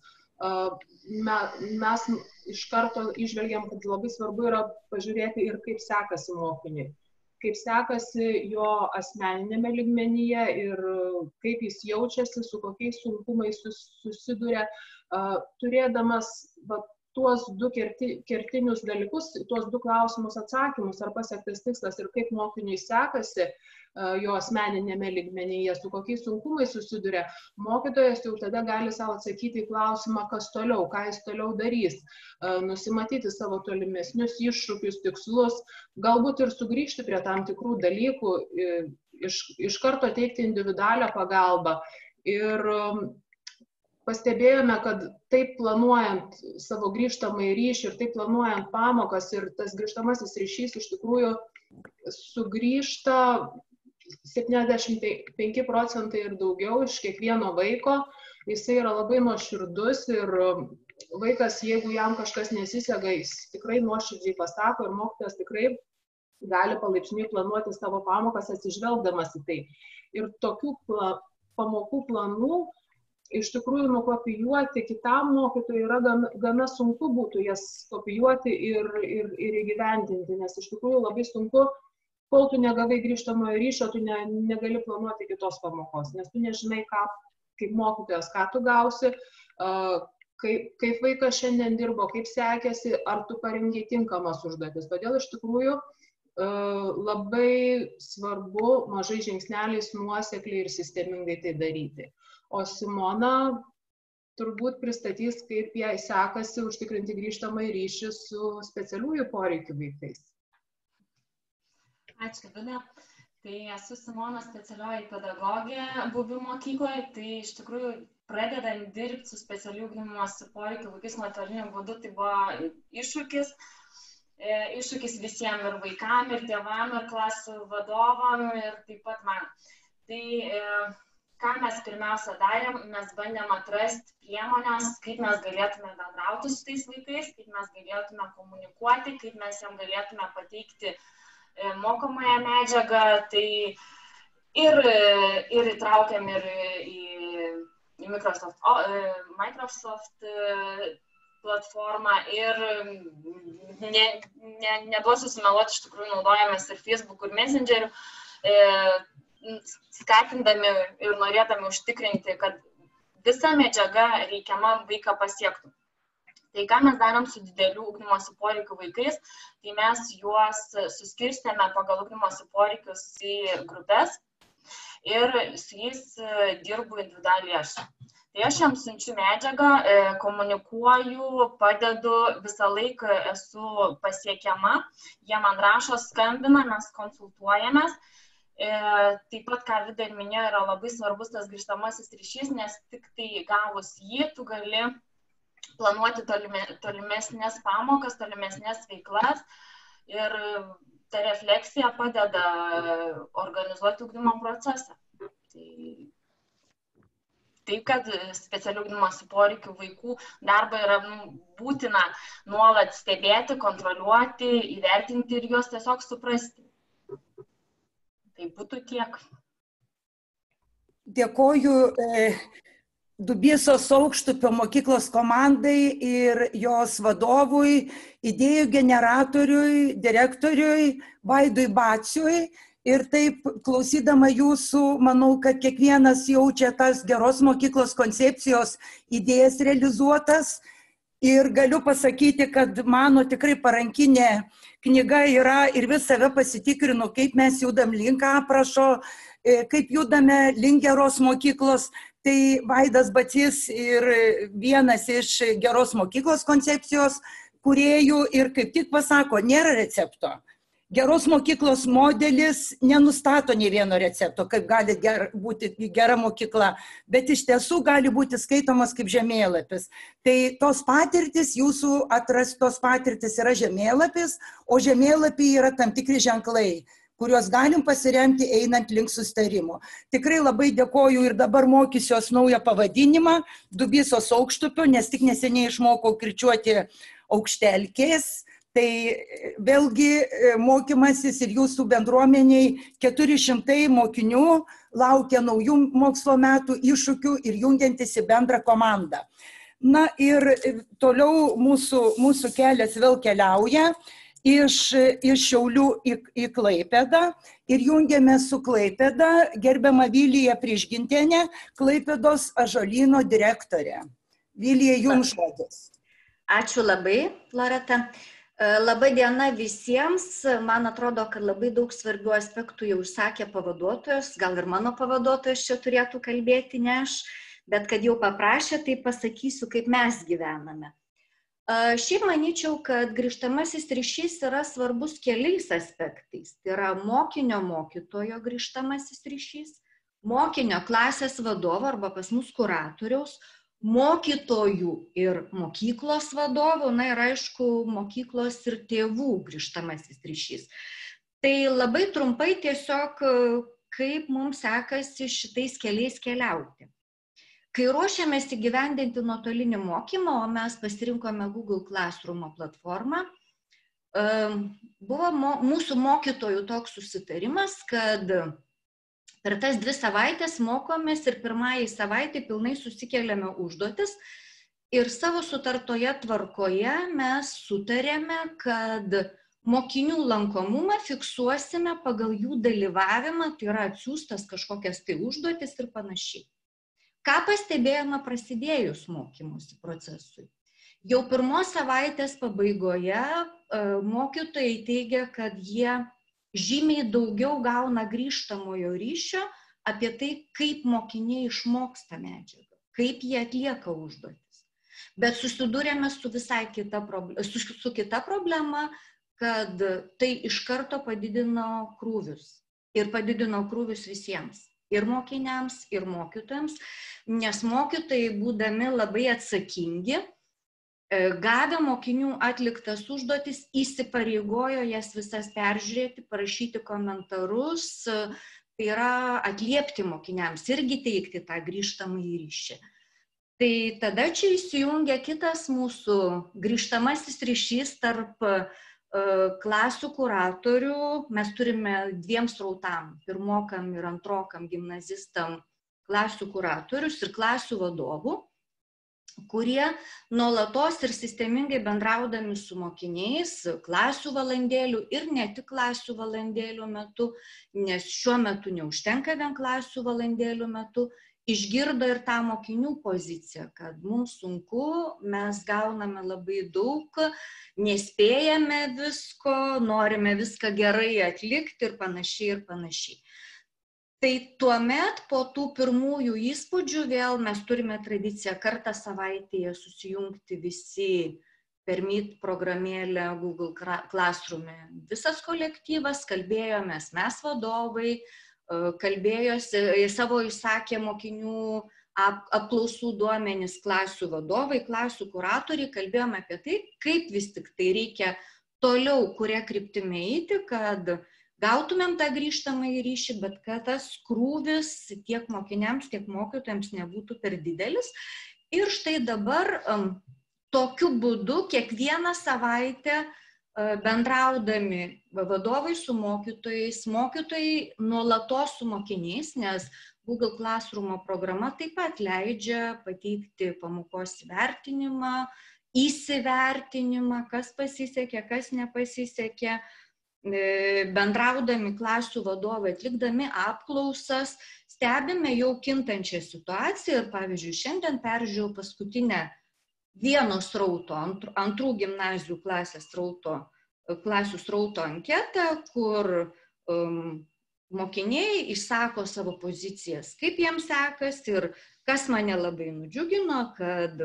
mes iš karto išvelgiam, kad labai svarbu yra pažiūrėti ir kaip sekasi mokiniui. Kaip sekasi jo asmeninėme lygmenyje ir kaip jis jaučiasi, su kokiais sunkumais susiduria, turėdamas va, tuos du kerti, kertinius dalykus, tuos du klausimus atsakymus, ar pasiektas tikslas ir kaip mokiniui sekasi jo asmeninėme lygmenyje, su kokiais sunkumais susiduria, mokytojas jau tada gali savo atsakyti į klausimą, kas toliau, ką jis toliau darys, nusimatyti savo tolimesnius iššūkius, tikslus, galbūt ir sugrįžti prie tam tikrų dalykų, iš, iš karto teikti individualią pagalbą. Ir pastebėjome, kad taip planuojant savo grįžtamąjį ryšį ir taip planuojant pamokas ir tas grįžtamasis ryšys iš tikrųjų sugrįžta septyniasdešimt penki procentai ir daugiau iš kiekvieno vaiko. Jisai yra labai nuoširdus ir vaikas, jeigu jam kažkas nesiseka, jis tikrai nuoširdžiai pasako ir mokytojas tikrai gali palaipsniui planuoti savo pamokas atsižvelgdamas į tai. Ir tokių pla, pamokų planų iš tikrųjų nukopijuoti kitam mokytojui yra gana, gana sunku būtų jas kopijuoti ir, ir, ir įgyvendinti, nes iš tikrųjų labai sunku, kol tu negavai grįžtamojo ryšio, tu ne, negali planuoti kitos pamokos, nes tu nežinai, ką, kaip mokytojas, ką tu gausi, kaip, kaip vaikas šiandien dirbo, kaip sekėsi, ar tu parengiai tinkamas užduotis. Todėl iš tikrųjų labai svarbu mažai žingsneliais nuosekliai ir sistemingai tai daryti. O Simona turbūt pristatys, kaip jai sekasi užtikrinti grįžtamą ryšį su specialiųjų poreikių vaikais. Ačiū, Vida. Tai esu Simona, specialioji pedagogė buvimo mokykloje. Tai iš tikrųjų pradedant dirbti su specialių ugdymosi poreikių vaikais nuotoliniu būdu, tai buvo iššūkis. Iššūkis visiems ir vaikam, ir tėvam, ir klasių vadovam, ir taip pat man. Tai ką mes pirmiausia darėm, mes bandėm atrasti priemonės, kaip mes galėtume bendrauti su tais vaikais, kaip mes galėtume komunikuoti, kaip mes jam galėtume pateikti mokomąją medžiagą, tai ir, ir įtraukiam ir į, į Microsoft, o, Microsoft platformą ir ne, ne, neduosiu sumeluoti, iš tikrųjų naudojamės ir Facebook, ir Messengeriu, skatindami ir norėdami užtikrinti, kad visa medžiaga reikiama vaiką pasiektų. Tai ką mes darom su didelių ugdymosi poreikių vaikais, tai mes juos suskirstėme pagal ugdymosi poreikius į grupės ir su jais dirbu individualiai aš. Tai aš jam siunčiu medžiagą, komunikuoju, padedu, visą laiką esu pasiekiama, jie man rašo, skambina, mes konsultuojamės. Taip pat, ką Vida ir minėjo, yra labai svarbus tas grįžtamasis ryšys, nes tik tai gavus jį, tu gali planuoti tolime, tolimesnės pamokas, tolimesnės veiklas ir ta refleksija padeda organizuoti ugdymo procesą. Tai, taip, kad specialių ugdymosi poreikių vaikų darbą yra nu, būtina nuolat stebėti, kontroliuoti, įvertinti ir juos tiesiog suprasti. Tai būtų tiek. Dėkoju Dubysos Aukštupio mokyklos komandai ir jos vadovui, idėjų generatoriui, direktoriui Vaidui Baciui. Ir taip, klausydama jūsų, manau, kad kiekvienas jaučia tas geros mokyklos koncepcijos idėjas realizuotas. Ir galiu pasakyti, kad mano tikrai parankinė knyga yra ir vis save pasitikrinu, kaip mes judam link aprašo, kaip judame link geros mokyklos. Tai Vaidas Bacys ir vienas iš geros mokyklos koncepcijos kūrėjų ir kaip tik pasako, nėra recepto. Geros mokyklos modelis nenustato nei vieno recepto, kaip gali ger, būti gera mokykla, bet iš tiesų gali būti skaitomas kaip žemėlapis. Tai tos patirtis, jūsų atrastos patirtis yra žemėlapis, o žemėlapiai yra tam tikri ženklai, kuriuos galim pasiremti einant link sustarimo. Tikrai labai dėkoju ir dabar mokysiuos naują pavadinimą Dubysos Aukštupio, nes tik neseniai išmokau kirčiuoti aukštelkės. Tai vėlgi mokymasis ir jūsų bendruomeniai keturi šimtai mokinių laukia naujų mokslo metų iššūkių ir jungiantis į bendrą komandą. Na ir toliau mūsų, mūsų kelias vėl keliauja iš, iš Šiaulių į, į Klaipėdą ir jungiame su Klaipėda gerbiama Vilija Prižgintienė, Klaipėdos ąžuolyno direktorė. Vilija, jums žodis. Ačiū labai, Loreta. Labai diena visiems. Man atrodo, kad labai daug svarbių aspektų jau išsakė pavaduotojas, gal ir mano pavaduotojas čia turėtų kalbėti, ne aš, bet kad jau paprašė, tai pasakysiu, kaip mes gyvename. Šiaip manyčiau, kad grįžtamasis ryšys yra svarbus keliais aspektais. Tai yra mokinio mokytojo grįžtamasis ryšys, mokinio klasės vadovo arba pas mus kuratoriaus, mokytojų ir mokyklos vadovų, na ir aišku, mokyklos ir tėvų grįžtamasis ryšys. Tai labai trumpai tiesiog, kaip mums sekasi šitais keliais keliauti. Kai ruošiamės įgyvendinti nuotolinį mokymą, o mes pasirinkome Google Classroom platformą, buvo mūsų mokytojų toks susitarimas, kad per tas dvi savaitės mokomės ir pirmąjį savaitę pilnai susikeliame užduotis ir savo sutartoje tvarkoje mes sutarėme, kad mokinių lankomumą fiksuosime pagal jų dalyvavimą, tai yra atsiųstas kažkokias tai užduotis ir panašiai. Ką pastebėjome prasidėjus mokymosi procesui? Jau pirmos savaitės pabaigoje mokytojai teigia, kad jie žymiai daugiau gauna grįžtamojo ryšio apie tai, kaip mokiniai išmoksta medžiagą, kaip jie atlieka užduotis. Bet susidūrėme su visai kita, su, su kita problema, kad tai iš karto padidino krūvius. Ir padidino krūvius visiems. Ir mokiniams, ir mokytojams, nes mokytojai, būdami labai atsakingi, gavę mokinių atliktas užduotis, įsipareigojo jas visas peržiūrėti, parašyti komentarus, tai yra atliepti mokiniams, irgi teikti tą grįžtamąjį ryšį. Tai tada čia įsijungia kitas mūsų grįžtamasis ryšys tarp klasių kuratorių. Mes turime dviem srautam, pirmokam ir antrokam gimnazistam klasių kuratorius ir klasių vadovų, kurie nuolatos ir sistemingai bendraudami su mokiniais klasių valandėlių ir ne tik klasių valandėlių metu, nes šiuo metu neužtenka vien klasių valandėlių metu, išgirdo ir tą mokinių poziciją, kad mums sunku, mes gauname labai daug, nespėjame visko, norime viską gerai atlikti ir panašiai ir panašiai. Tai tuomet po tų pirmųjų įspūdžių vėl mes turime tradiciją kartą savaitėje susijungti visi per Meet programėlę Google Classroom. Visas kolektyvas, kalbėjomės mes vadovai, kalbėjosi, savo išsakė mokinių ap, apklausų duomenys klasių vadovai, klasių kuratoriai, kalbėjome apie tai, kaip vis tik tai reikia toliau, kuria kryptimi eiti, kad gautumėm tą grįžtamąjį ryšį, bet kad tas krūvis tiek mokiniams, tiek mokytojams nebūtų per didelis. Ir štai dabar um, tokiu būdu kiekvieną savaitę bendraudami vadovai su mokytojais, mokytojai nuolatos su mokiniais, nes Google Classroom programa taip pat leidžia pateikti pamokos vertinimą, įsivertinimą, kas pasisekė, kas nepasisekė. Bendraudami klasių vadovai, atlikdami apklausas, stebime jau kintančią situaciją ir, pavyzdžiui, šiandien peržiūrėjau paskutinę vieno srauto, antrų gimnazijų klasės srauto, klasių srauto anketą, kur um, mokiniai išsako savo pozicijas, kaip jiems sekasi ir kas mane labai nudžiugino, kad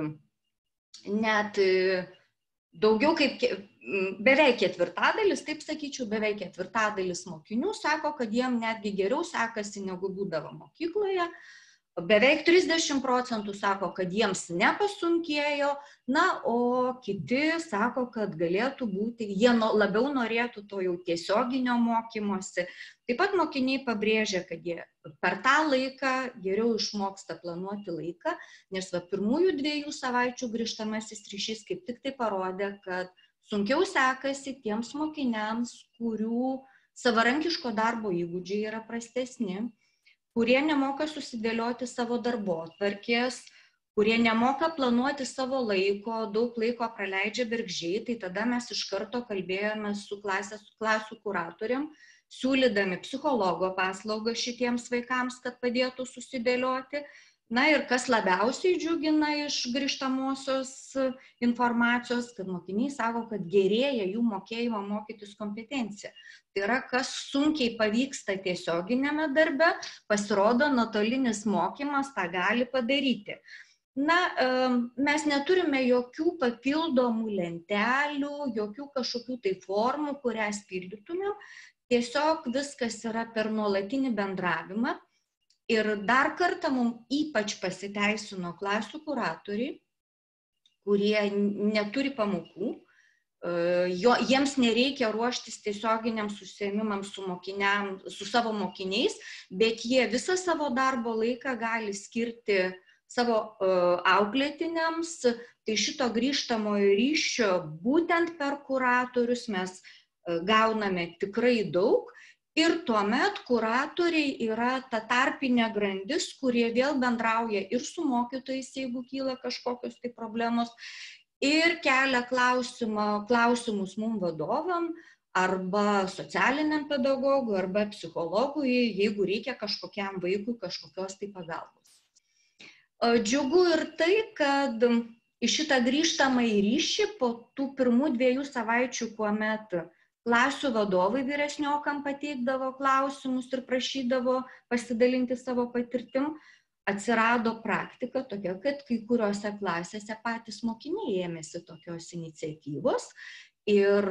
net daugiau kaip beveik ketvirtadalis, taip sakyčiau, beveik ketvirtadalis mokinių sako, kad jiem netgi geriau sekasi negu būdavo mokykloje. Beveik trisdešimt procentų sako, kad jiems nepasunkėjo, na, o kiti sako, kad galėtų būti, jie labiau norėtų to jau tiesioginio mokymosi. Taip pat mokiniai pabrėžia, kad jie per tą laiką geriau išmoksta planuoti laiką, nes va, pirmųjų dviejų savaičių grįžtamasis ryšys kaip tik tai parodė, kad sunkiau sekasi tiems mokiniams, kurių savarankiško darbo įgūdžiai yra prastesni, kurie nemoka susidėlioti savo darbotvarkės, kurie nemoka planuoti savo laiko, daug laiko praleidžia bergždžiai, tai tada mes iš karto kalbėjome su klasės, klasių kuratoriam, siūlydami psichologo paslaugą šitiems vaikams, kad padėtų susidėlioti. Na ir kas labiausiai džiugina iš grįžtamosios informacijos, kad mokiniai sako, kad gerėja jų mokėjimo mokytis kompetencija. Tai yra, kas sunkiai pavyksta tiesioginėme darbe, pasirodo, nuotolinis mokymas tą gali padaryti. Na, mes neturime jokių papildomų lentelių, jokių kažkokių tai formų, kurias pildytumėm. Tiesiog viskas yra per nuolatinį bendravimą. Ir dar kartą mums ypač pasiteisino klasių kuratoriai, kurie neturi pamokų, jo, jiems nereikia ruoštis tiesioginiams užsiėmimams su, mokiniam, su savo mokiniais, bet jie visą savo darbo laiką gali skirti savo uh, auklėtiniams. Tai šito grįžtamojo ryšio būtent per kuratorius mes uh, gauname tikrai daug. Ir tuomet kuratoriai yra ta tarpinė grandis, kurie vėl bendrauja ir su mokytojais, jeigu kyla kažkokios tai problemos, ir kelia klausimą, klausimus mums vadovam, arba socialiniam pedagogui, arba psichologui, jeigu reikia kažkokiam vaikui kažkokios tai pagalbos. Džiugu ir tai, kad į šitą grįžtamąjį ryšį po tų pirmų dviejų savaičių, kuomet klasių vadovai vyresniokam pateikdavo klausimus ir prašydavo pasidalinti savo patirtim, atsirado praktika tokia, kad kai kuriuose klasėse patys mokiniai ėmėsi tokios iniciatyvos ir,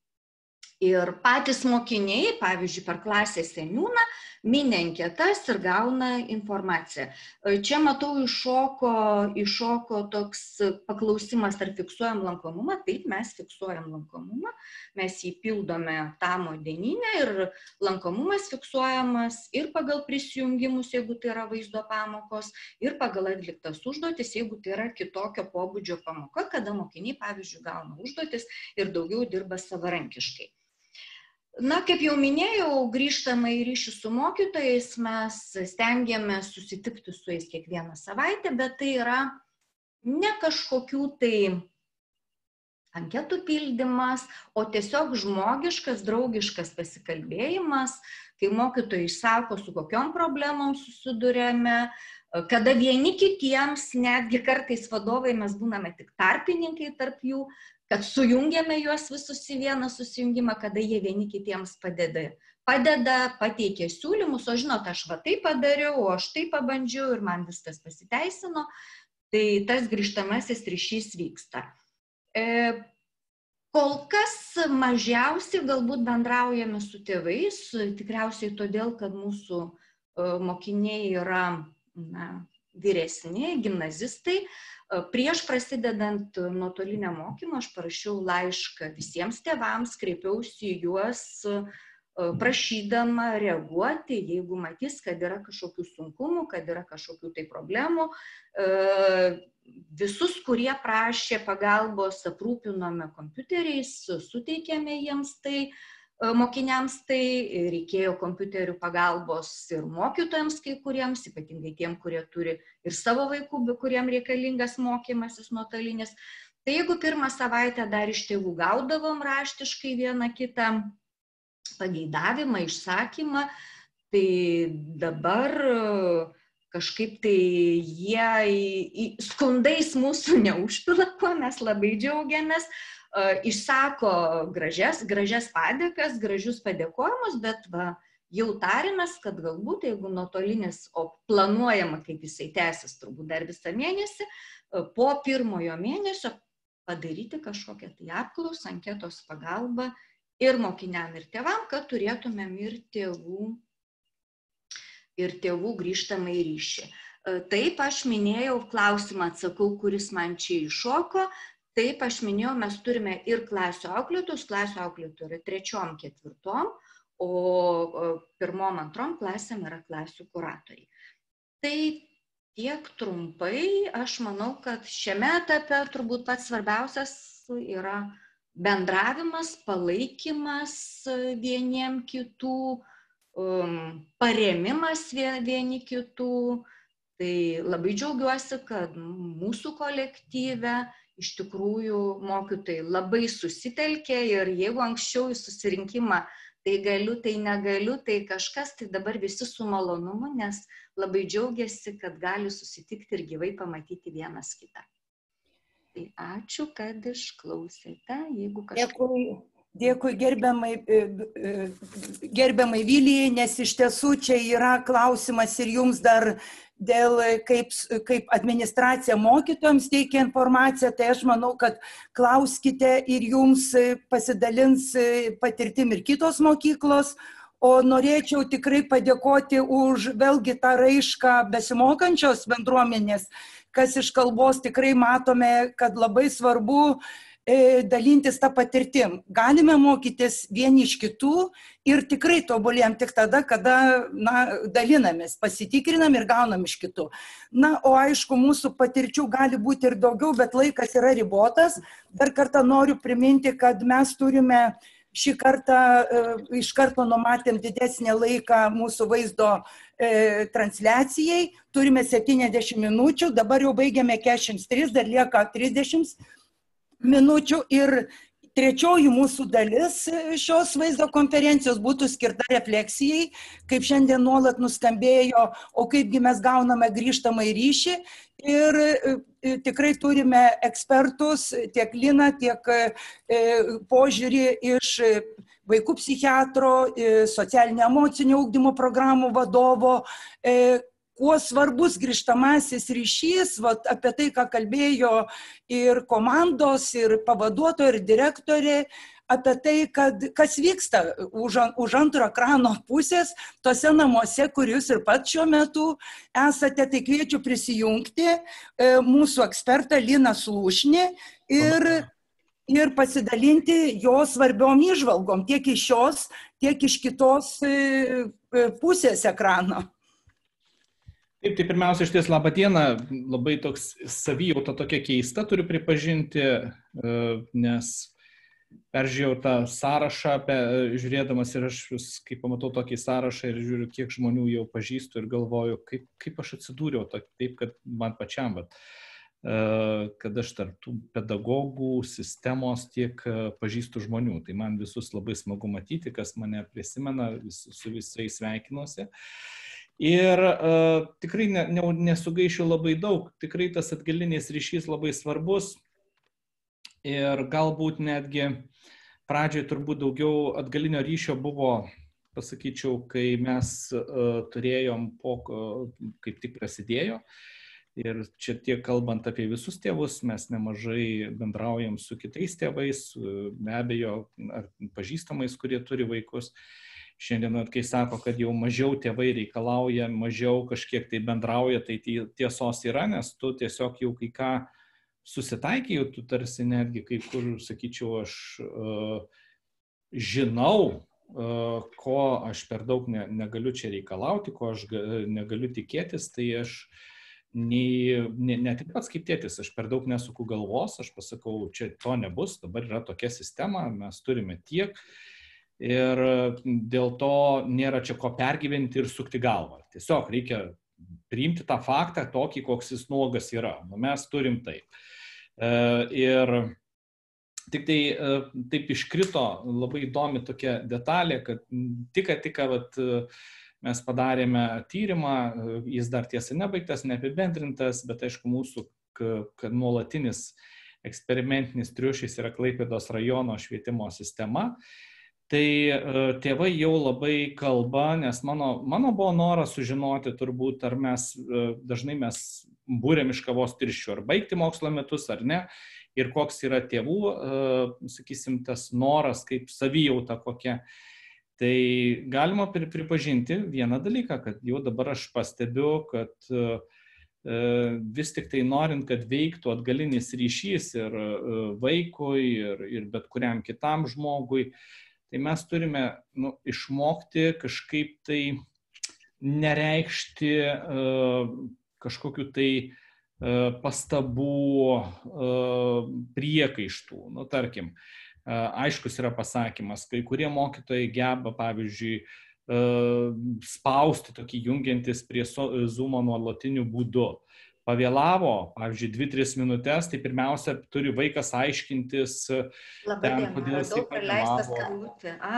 ir patys mokiniai, pavyzdžiui, per klasės seniūną, mini anketas ir gauna informaciją. Čia matau iššoko, iššoko toks paklausimas, ar fiksuojam lankomumą. Taip, mes fiksuojam lankomumą, mes jį pildome tamo dieninę ir lankomumas fiksuojamas ir pagal prisijungimus, jeigu tai yra vaizdo pamokos, ir pagal atliktas užduotis, jeigu tai yra kitokio pobūdžio pamoka, kada mokiniai, pavyzdžiui, gauna užduotis ir daugiau dirba savarankiškai. Na, kaip jau minėjau, grįžtame į ryšį su mokytojais, mes stengiamės susitikti su jais kiekvieną savaitę, bet tai yra ne kažkokių tai anketų pildymas, o tiesiog žmogiškas, draugiškas pasikalbėjimas, kai mokytojai išsako, su kokiom problemom susidurėme, kada vieni kitiems, netgi kartais vadovai, mes būname tik tarpininkai tarp jų, kad sujungiame juos visus į vieną susijungimą, kada jie vieni kitiems padeda. Padeda, pateikia siūlymus, o žinot, aš va taip padariau, o aš taip pabandžiau ir man viskas pasiteisino, tai tas grįžtamasis ryšys vyksta. E, kol kas mažiausiai galbūt bendraujame su tėvais, tikriausiai todėl, kad mūsų e, mokiniai yra na, vyresni, gimnazistai. Prieš prasidedant nuotolinę mokymą aš parašiau laišką visiems tėvams, kreipiausi į juos prašydama reaguoti, jeigu matys, kad yra kažkokių sunkumų, kad yra kažkokių tai problemų. Visus, kurie prašė pagalbos, aprūpinome kompiuteriais, suteikėme jiems tai, mokiniams tai, reikėjo kompiuterių pagalbos ir mokytojams kai kuriems, ypatingai tiem, kurie turi ir savo vaikų, kuriem reikalingas mokymasis nuotolinis. Tai jeigu pirmą savaitę dar iš tėvų gaudavom raštiškai vieną kitą pageidavimą, išsakymą, tai dabar kažkaip tai jie skundais mūsų neužpila, kuo mes labai džiaugiamės, išsako gražias, gražias padėkas, gražius padėkojimus, bet va, jau tarimės, kad galbūt, jeigu nuotolinis, o planuojama, kaip jisai tęsis turbūt dar visą mėnesį, po pirmojo mėnesio padaryti kažkokią tai apklausą, anketos pagalbą ir mokiniam, ir tėvam, kad turėtumėm ir tėvų, ir tėvų grįžtamą į ryšį. Taip, aš minėjau, klausimą atsakau, kuris man čia iššoko. Taip, aš minėjau, mes turime ir klasių auklėtojus, klasių auklėtojų yra trečiom, ketvirtom, o pirmom, antrom klasėm yra klasių kuratoriai. Tai tiek trumpai, aš manau, kad šiame etape turbūt pats svarbiausias yra bendravimas, palaikymas vieniem kitų, paremimas vieni kitų. Tai labai džiaugiuosi, kad mūsų kolektyve iš tikrųjų mokytojai labai susitelkė ir jeigu anksčiau į susirinkimą tai galiu, tai negaliu, tai kažkas, tai dabar visi su malonumu, nes labai džiaugiasi, kad gali susitikti ir gyvai pamatyti vienas kitą. Tai ačiū, kad išklausėte. Jeigu kažkas... Dėkui, dėkui gerbiamai, gerbiamai Vilijai, nes iš tiesų čia yra klausimas ir jums dar dėl kaip, kaip administracija mokytojams teikia informaciją, tai aš manau, kad klauskite ir jums pasidalins patirtim ir kitos mokyklos. O norėčiau tikrai padėkoti už vėlgi tą raišką besimokančios bendruomenės, kas iš kalbos tikrai matome, kad labai svarbu e, dalintis tą patirtim. Galime mokytis vieni iš kitų ir tikrai tobulėjam tik tada, kada na, dalinamės, pasitikrinam ir gaunam iš kitų. Na, o aišku, mūsų patirčių gali būti ir daugiau, bet laikas yra ribotas. Dar kartą noriu priminti, kad mes turime šį kartą iš karto numatėm didesnį laiką mūsų vaizdo e, transliacijai. Turime septyniasdešimt minučių, dabar jau baigėme keturiasdešimt tris, dar lieka trisdešimt minučių. Ir trečioji mūsų dalis šios vaizdo konferencijos būtų skirta refleksijai, kaip šiandien nuolat nuskambėjo, o kaipgi mes gauname grįžtamą į ryšį. Ir tikrai turime ekspertus, tiek Liną, tiek požiūrį iš vaikų psichiatro, socialinio emocinio ugdymo programų vadovo, kuo svarbus grįžtamasis ryšys, vat, apie tai, ką kalbėjo ir komandos, ir pavaduotojai, ir direktorė, apie tai, kad, kas vyksta už, už antro ekrano pusės, tose namuose, kur jūs ir pat šiuo metu esate, tai kviečiu prisijungti e, mūsų ekspertą Liną Slušnį ir, ir pasidalinti jo svarbiom įžvalgom, tiek iš šios, tiek iš kitos e, pusės ekrano. Taip, tai pirmiausia, iš ties labą dieną, labai toks savijauta tokia keista, turiu pripažinti, nes peržiūrėjau tą sąrašą, žiūrėdamas ir aš vis, kai pamatau tokį sąrašą ir žiūriu, kiek žmonių jau pažįstu ir galvoju, kaip, kaip aš atsidūriau taip, kad man pačiam, bet, kad aš tarp tų pedagogų sistemos tiek pažįstu žmonių. Tai man visus labai smagu matyti, kas mane prisimena, vis, su visais sveikinuosi. Ir uh, tikrai ne, ne, nesugaišiu labai daug, tikrai tas atgalinis ryšys labai svarbus ir galbūt netgi pradžioje turbūt daugiau atgalinio ryšio buvo, pasakyčiau, kai mes uh, turėjom, po, uh, kaip tik prasidėjo. Ir čia tiek kalbant apie visus tėvus, mes nemažai bendraujam su kitais tėvais, be abejo, ar pažįstamais, kurie turi vaikus. Šiandien, kai sako, kad jau mažiau tėvai reikalauja, mažiau kažkiek tai bendrauja, tai tiesos yra, nes tu tiesiog jau kai ką susitaikai, tu tarsi netgi kai kur, sakyčiau, aš uh, žinau, ko aš per daug ne, negaliu čia reikalauti, ko aš negaliu tikėtis, tai aš nei, ne, ne tik pats kaip tėtis, aš per daug nesuku galvos, aš pasakau, čia to nebus, dabar yra tokia sistema, mes turime tiek ir dėl to nėra čia ko pergyventi ir sukti galvą. Tiesiog reikia priimti tą faktą tokį, koks jis nuogas yra. Nu, mes turim taip. Ir tik tai taip iškrito labai įdomi tokia detalė, kad tik, tik, vat, mes padarėme tyrimą, jis dar tiesa nebaigtas, neapibendrintas, bet aišku mūsų kad nuolatinis eksperimentinis triušis yra Klaipėdos rajono švietimo sistema. Tai tėvai jau labai kalba, nes mano, mano buvo noras sužinoti turbūt, ar mes dažnai mes būrėm iš kavos tirščių, ar baigti mokslo metus, ar ne. Ir koks yra tėvų, sakysim, tas noras, kaip savijauta kokia. Tai galima pripažinti vieną dalyką, kad jau dabar aš pastebiu, kad vis tik tai norint, kad veiktų atgalinis ryšys ir vaikui, ir, ir bet kuriam kitam žmogui, tai mes turime nu, išmokti kažkaip tai nereikšti kažkokiu tai pastabų, priekaištų. Nu, tarkim, aiškus yra pasakymas, kai kurie mokytojai geba, pavyzdžiui, spausti tokį jungiantis prie Zoomo nuolatiniu būdu. Pavėlavo, pavyzdžiui, dvi tris minutės, tai pirmiausia turi vaikas aiškintis, ten, kodėl jisai pavėlavo.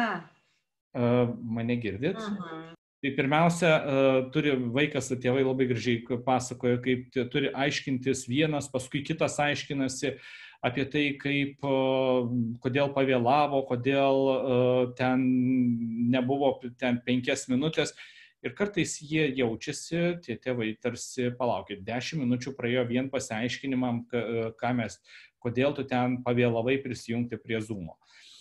Mane girdit? Aha. Tai pirmiausia, turi vaikas, tėvai labai gražiai pasakoja, kaip turi aiškintis vienas, paskui kitas aiškinasi apie tai, kaip, kodėl pavėlavo, kodėl ten nebuvo ten penkias minutės. Ir kartais jie jaučiasi, tie tėvai tarsi, palaukit, dešimt minučių praėjo vien pasiaiškinimam, ką mes, kodėl tu ten pavėlavai prisijungti prie Zoomo.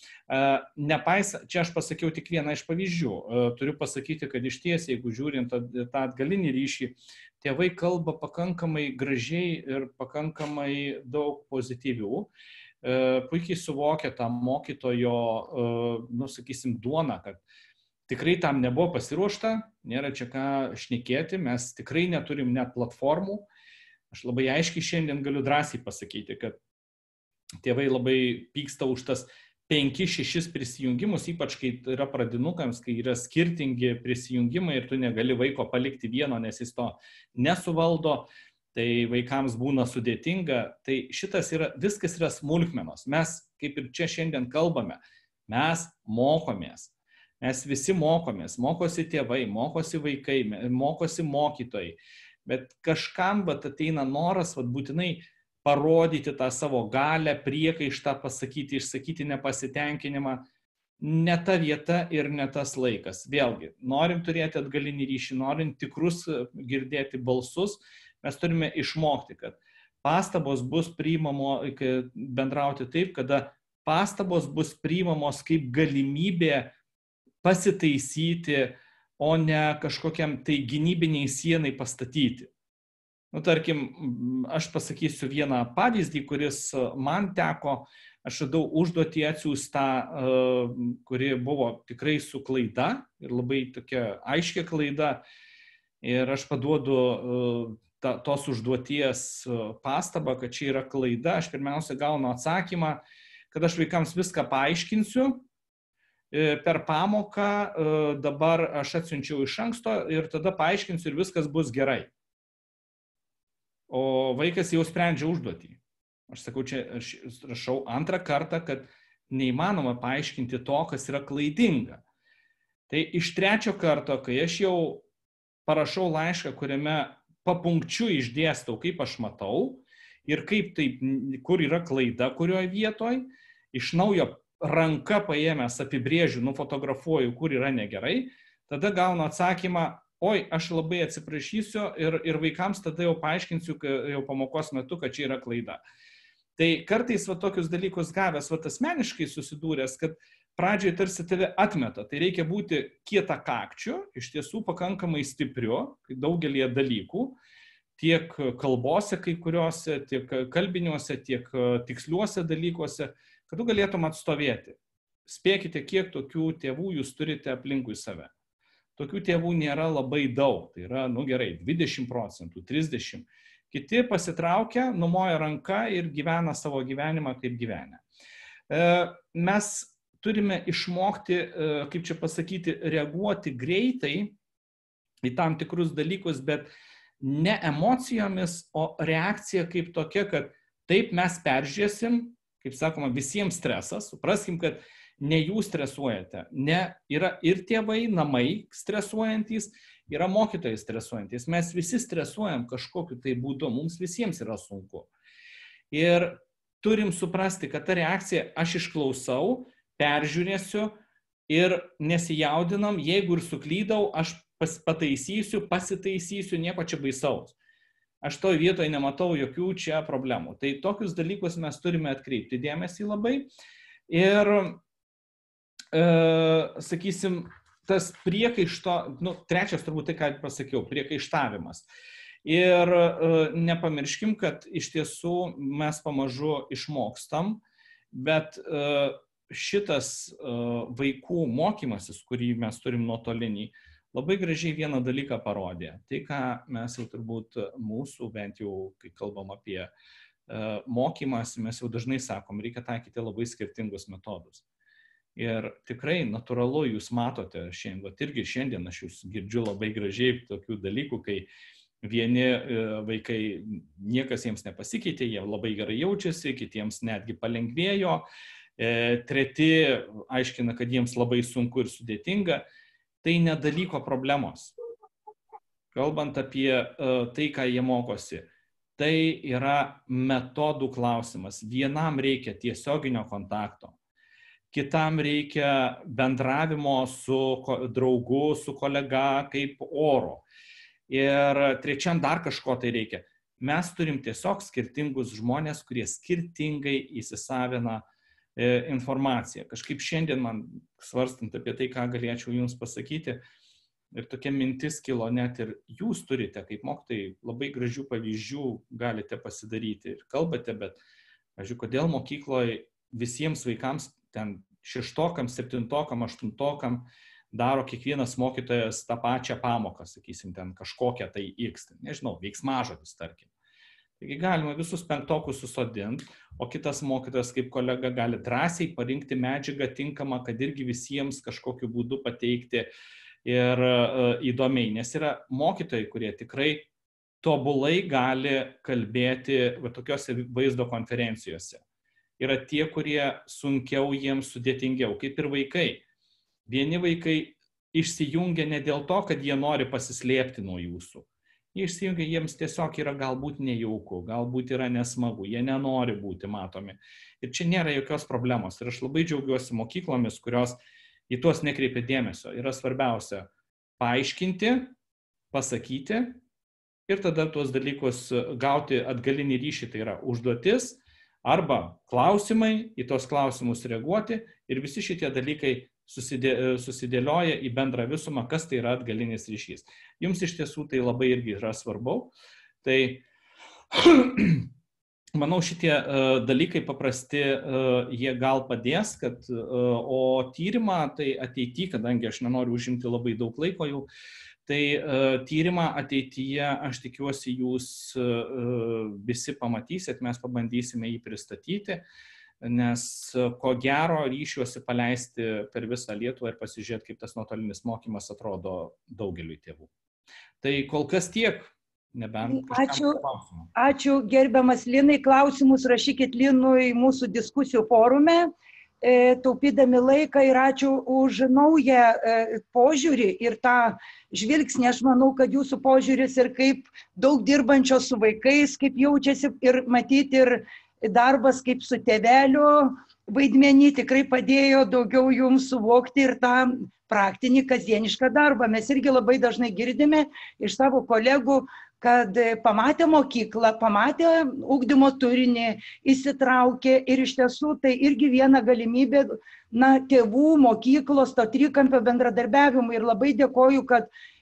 Nepaisa, čia aš pasakiau tik vieną iš pavyzdžių. Turiu pasakyti, kad iš ties, jeigu žiūrint tą atgalinį ryšį, tėvai kalba pakankamai gražiai ir pakankamai daug pozityvių. Puikiai suvokia tą mokytojo, nu, sakysim, duoną, kad tikrai tam nebuvo pasiruošta, nėra čia ką šnekėti, mes tikrai neturim net platformų. Aš labai aiškiai šiandien galiu drąsiai pasakyti, kad tėvai labai pyksta už tas penkis šešis prisijungimus, ypač kai yra pradinukams, kai yra skirtingi prisijungimai ir tu negali vaiko palikti vieno, nes jis to nesuvaldo, tai vaikams būna sudėtinga. Tai šitas yra, viskas yra smulkmenos. Mes, kaip ir čia šiandien kalbame, mes mokomės. Mes visi mokomės. Mokosi tėvai, mokosi vaikai, mokosi mokytojai. Bet kažkam vat, ateina noras vat, būtinai parodyti tą savo galę, priekaištą pasakyti, išsakyti nepasitenkinimą, ne ta vieta ir ne tas laikas. Vėlgi, norim turėti atgalinį ryšį, norim tikrus girdėti balsus, mes turime išmokti, kad pastabos bus priimamo, bendrauti taip, kada pastabos bus priimamos kaip galimybė pasitaisyti, o ne kažkokiam tai gynybiniai sienai pastatyti. Nu, tarkim, aš pasakysiu vieną pavyzdį, kuris man teko, aš radau užduotį atsiųstą, kuri buvo tikrai su klaida ir labai tokia aiškia klaida. Ir aš paduodu ta, tos užduoties pastabą, kad čia yra klaida. Aš pirmiausia gaunu atsakymą, kad aš vaikams viską paaiškinsiu per pamoką, dabar aš atsiunčiau iš anksto ir tada paaiškinsiu ir viskas bus gerai. O vaikas jau sprendžia užduotį. Aš sakau, čia aš rašau antrą kartą, kad neįmanoma paaiškinti to, kas yra klaidinga. Tai iš trečio karto, kai aš jau parašau laišką, kuriame papunkčiu išdėstau, kaip aš matau ir kaip taip, kur yra klaida, kurioje vietoje, iš naujo ranka paėmęs apibrėžiu, nufotografuoju, kur yra negerai, tada gaunu atsakymą, oi, aš labai atsiprašysiu ir, ir vaikams tada jau paaiškinsiu jau pamokos metu, kad čia yra klaida. Tai kartais va, tokius dalykus gavęs, va, asmeniškai susidūręs, kad pradžiai tarsi tave atmeta. Tai reikia būti kietakakčiu, iš tiesų pakankamai stipriu, daugelie dalykų, tiek kalbose kai kuriuose, tiek kalbiniuose, tiek tiksliuose dalykuose, kad tu galėtum atstovėti. spėkite, kiek tokių tėvų jūs turite aplinkui save. Tokių tėvų nėra labai daug, tai yra, nu gerai, dvidešimt procentų, trisdešimt. Kiti pasitraukia, numoja ranką ir gyvena savo gyvenimą kaip gyvenę. Mes turime išmokti, kaip čia pasakyti, reaguoti greitai į tam tikrus dalykus, bet ne emocijomis, o reakcija kaip tokia, kad taip mes peržiūrėsim, kaip sakoma, visiems stresas, supraskim, kad ne jūs stresuojate, ne, yra ir tėvai, namai stresuojantys, yra mokytojai stresuojantys, mes visi stresuojam kažkokiu tai būdu, mums visiems yra sunku. Ir turim suprasti, kad ta reakcija aš išklausau, peržiūrėsiu ir nesijaudinam, jeigu ir suklydau, aš pataisysiu, pasitaisysiu, nieko čia baisaus. Aš toj vietoje nematau jokių čia problemų. Tai tokius dalykus mes turime atkreipti dėmesį labai. Ir, e, sakysim, tas priekaišto, nu, trečias turbūt tai, ką pasakiau, priekaištavimas. Ir e, nepamirškim, kad iš tiesų mes pamažu išmokstam, bet e, šitas e, vaikų mokymasis, kurį mes turim nuotolinį, labai gražiai vieną dalyką parodė. Tai, ką mes jau turbūt mūsų, bent jau, kai kalbam apie uh, mokymąsi, mes jau dažnai sakom, reikia taikyti labai skirtingus metodus. Ir tikrai natūralu, jūs matote, šiandien, vat irgi šiandien aš jūs girdžiu labai gražiai tokių dalykų, kai vieni uh, vaikai, niekas jiems nepasikeitė, jie labai gerai jaučiasi, kitiems netgi palengvėjo, e, treti aiškina, kad jiems labai sunku ir sudėtinga. Tai nedalyko problemos. Kalbant apie uh, tai, ką jie mokosi, tai yra metodų klausimas. Vienam reikia tiesioginio kontakto, kitam reikia bendravimo su draugu, su kolega, kaip oro. Ir trečiam dar kažko tai reikia. Mes turim tiesiog skirtingus žmonės, kurie skirtingai įsisavina informaciją. Kažkaip šiandien man svarstant apie tai, ką galėčiau jums pasakyti, ir tokia mintis kilo, net ir jūs turite, kaip mokytojai, labai gražių pavyzdžių galite pasidaryti ir kalbate, bet, pavyzdžiui, kodėl mokykloje visiems vaikams, ten šeštokam, septintokam, aštuntokam, daro kiekvienas mokytojas tą pačią pamoką, sakysim, ten kažkokią tai X, nežinau, veiksmažodis, tarkim. Taigi galima visus penktokus susodinti, o kitas mokytojas kaip kolega gali drąsiai parinkti medžiagą tinkamą, kad irgi visiems kažkokiu būdu pateikti ir uh, įdomiai. Nes yra mokytojai, kurie tikrai tobulai gali kalbėti va, tokiose vaizdo konferencijose. Yra tie, kurie sunkiau, jiems sudėtingiau, kaip ir vaikai. Vieni vaikai išsijungia ne dėl to, kad jie nori pasislėpti nuo jūsų. Jie išsijungia, jiems tiesiog yra galbūt nejauku, galbūt yra nesmagu, jie nenori būti matomi. Ir čia nėra jokios problemos. Ir aš labai džiaugiuosi mokyklomis, kurios į tuos nekreipia dėmesio. Yra svarbiausia paaiškinti, pasakyti ir tada tuos dalykus gauti atgalinį ryšį, tai yra užduotis arba klausimai, į tos klausimus reaguoti ir visi šitie dalykai Susidė, susidėlioja į bendrą visumą, kas tai yra atgalinis ryšys. Jums iš tiesų tai labai irgi yra svarbu. Tai manau, šitie uh, dalykai paprasti, uh, jie gal padės, kad, uh, o tyrimą tai ateityje, kadangi aš nenoriu užimti labai daug laiko jau, tai uh, tyrimą ateityje aš tikiuosi jūs uh, visi pamatysit, mes pabandysime jį pristatyti. Nes ko gero ryšiuosi paleisti per visą Lietuvą ir pasižiūrėti, kaip tas nuotolinis mokymas atrodo daugeliui tėvų. Tai kol kas tiek, nebent ačiū, ačiū gerbiamas Linai, klausimus rašykit Linui mūsų diskusijų forume, e, taupydami laiką ir ačiū už naują e, požiūrį ir tą žvilgsnį. Aš manau, kad jūsų požiūris ir kaip daug dirbančio su vaikais, kaip jaučiasi ir matyti ir darbas kaip su tėveliu vaidmenį tikrai padėjo daugiau jums suvokti ir tą praktinį kasdienišką darbą. Mes irgi labai dažnai girdime iš savo kolegų, kad pamatė mokyklą, pamatė ugdymo turinį, įsitraukė ir iš tiesų tai irgi viena galimybė, na, tėvų, mokyklos, to trikampio bendradarbiavimui ir labai dėkoju, kad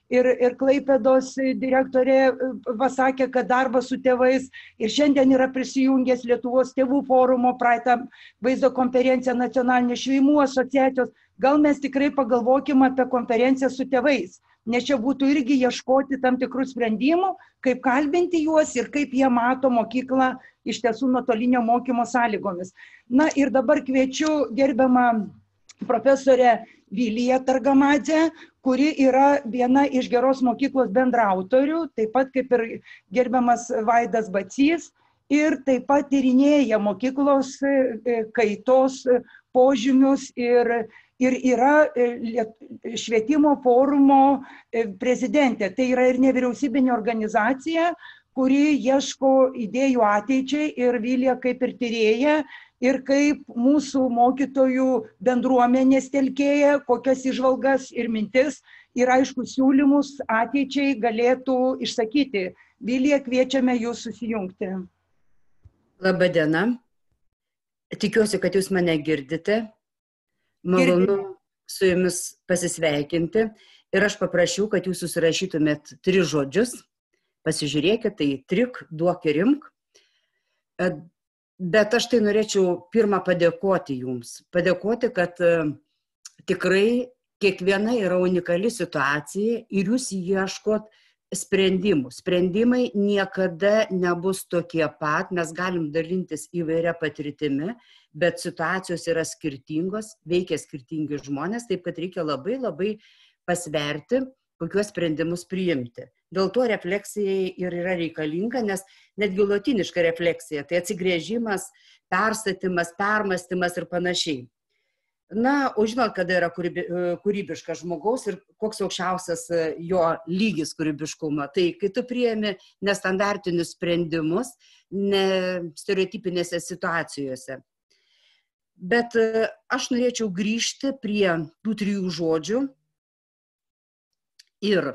ir, ir Klaipėdos direktorė pasakė, kad darbas su tėvais, ir šiandien yra prisijungęs Lietuvos tėvų forumo praeitą vaizdo konferenciją nacionalinės šeimų asociacijos. Gal mes tikrai pagalvokim apie konferenciją su tėvais, nes čia būtų irgi ieškoti tam tikrų sprendimų, kaip kalbinti juos ir kaip jie mato mokyklą iš tiesų nuotolinio mokymo sąlygomis. Na ir dabar kviečiu gerbiamą profesorę Viliją Targamadzę, kuri yra viena iš Geros mokyklos bendraautorių, taip pat kaip ir gerbiamas Vaidas Bacys, ir taip pat tyrinėja mokyklos kaitos požymius ir, ir yra švietimo forumo prezidentė. Tai yra ir nevyriausybinė organizacija, kuri ieško idėjų ateičiai, ir Vilija kaip ir tyrėja, ir kaip mūsų mokytojų bendruomenės telkėja, kokias įžvalgas ir mintis ir aišku siūlymus ateičiai galėtų išsakyti. Vilija, kviečiame jūs susijungti. Labą dieną. Tikiuosi, kad jūs mane girdite. Malonu Girdime. Su jumis pasisveikinti. Ir aš paprašiau, kad jūs susirašytumėt tris žodžius. Pasižiūrėkit, tai trik, duok ir imk. Bet aš tai norėčiau pirmą padėkoti jums. Padėkoti, kad tikrai kiekviena yra unikali situacija ir jūs ieškot sprendimų. Sprendimai niekada nebus tokie pat, mes galim dalintis įvairia patirtimi, bet situacijos yra skirtingos, veikia skirtingi žmonės, taip kad reikia labai labai pasverti, kokiuos sprendimus priimti. Dėl to refleksija ir yra reikalinga, nes netgi lotiniška refleksija, tai atsigrėžimas, perstatymas, permastymas ir panašiai. Na, o žinot, kada yra kūrybiškas žmogaus ir koks aukščiausias jo lygis kūrybiškumo. Tai kai tu priimi nestandartinius sprendimus, ne stereotipinėse situacijose. Bet aš norėčiau grįžti prie tų trijų žodžių ir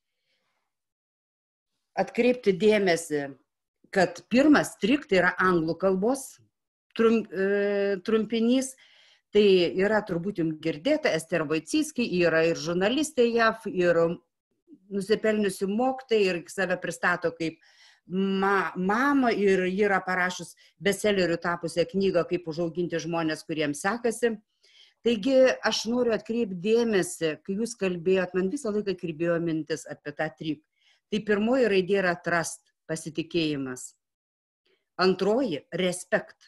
atkreipti dėmesį, kad pirmas trik tai yra anglų kalbos trum, e, trumpinys, tai yra turbūt jums girdėta, Ester Voitycki, yra ir žurnalistė J A V, ir nusipelniusi mokytoja, ir save pristato kaip ma, mama, ir ji yra parašus bestsellerių tapusią knygą, kaip užauginti žmonės, kuriems sekasi. Taigi aš noriu atkreipti dėmesį, kai jūs kalbėjot, man visą laiką kirbėjo mintis apie tą trik. Tai pirmoji raidė yra trust, pasitikėjimas. Antroji – respect,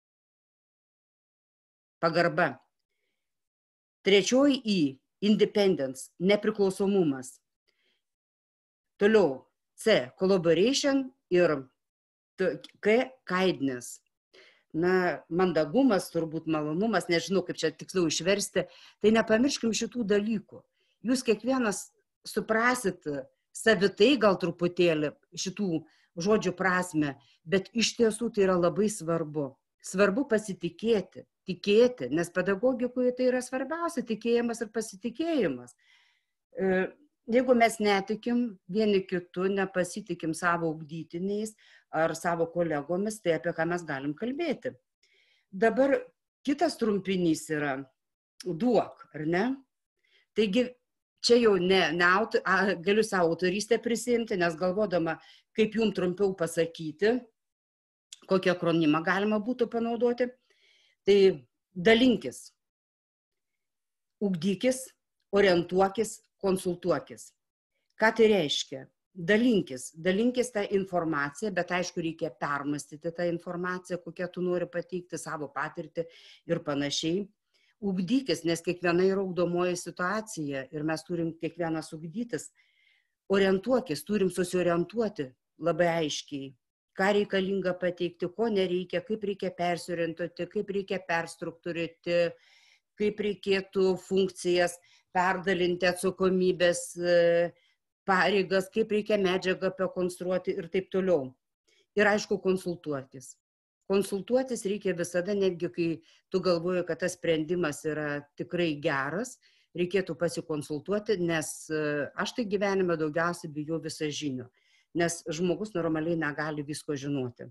pagarba. Trečioji I – independence, nepriklausomumas. Toliau C – collaboration ir K – kindness. Na, mandagumas, turbūt malonumas, nežinau, kaip čia tiksliau išversti. Tai nepamirškim šitų dalykų. Jūs kiekvienas suprasit savitai gal truputėlį šitų žodžių prasme, bet iš tiesų tai yra labai svarbu. Svarbu pasitikėti, tikėti, nes pedagogikoje tai yra svarbiausia, tikėjimas ir pasitikėjimas. Jeigu mes netikim vieni kitu, nepasitikim savo ugdytiniais ar savo kolegomis, tai apie ką mes galim kalbėti. Dabar kitas trumpinys yra duok, ar ne? Taigi, čia jau ne, ne auto, a, galiu savo autorystę prisimti, nes galvodama, kaip jums trumpiau pasakyti, kokią akronimą galima būtų panaudoti. Tai dalinkis, ugdykis, orientuokis, konsultuokis. Ką tai reiškia? Dalinkis, dalinkis tą informaciją, bet aišku, reikia permastyti tą informaciją, kokią tu nori pateikti, savo patirtį ir panašiai. Ugdykis, nes kiekviena yra ugdomoji situacija ir mes turim kiekvienas ugdytis. Orientuokis, turim susiorientuoti labai aiškiai, ką reikalinga pateikti, ko nereikia, kaip reikia persiorientuoti, kaip reikia perstruktūryti, kaip reikėtų funkcijas perdalinti, atsakomybės pareigas, kaip reikia medžiagą pakonstruoti ir taip toliau. Ir aišku, konsultuotis. Konsultuotis reikia visada, netgi kai tu galvoji, kad tas sprendimas yra tikrai geras, reikėtų pasikonsultuoti, nes aš tai gyvenime daugiausiai bijau visą žinių, nes žmogus normaliai negali visko žinoti.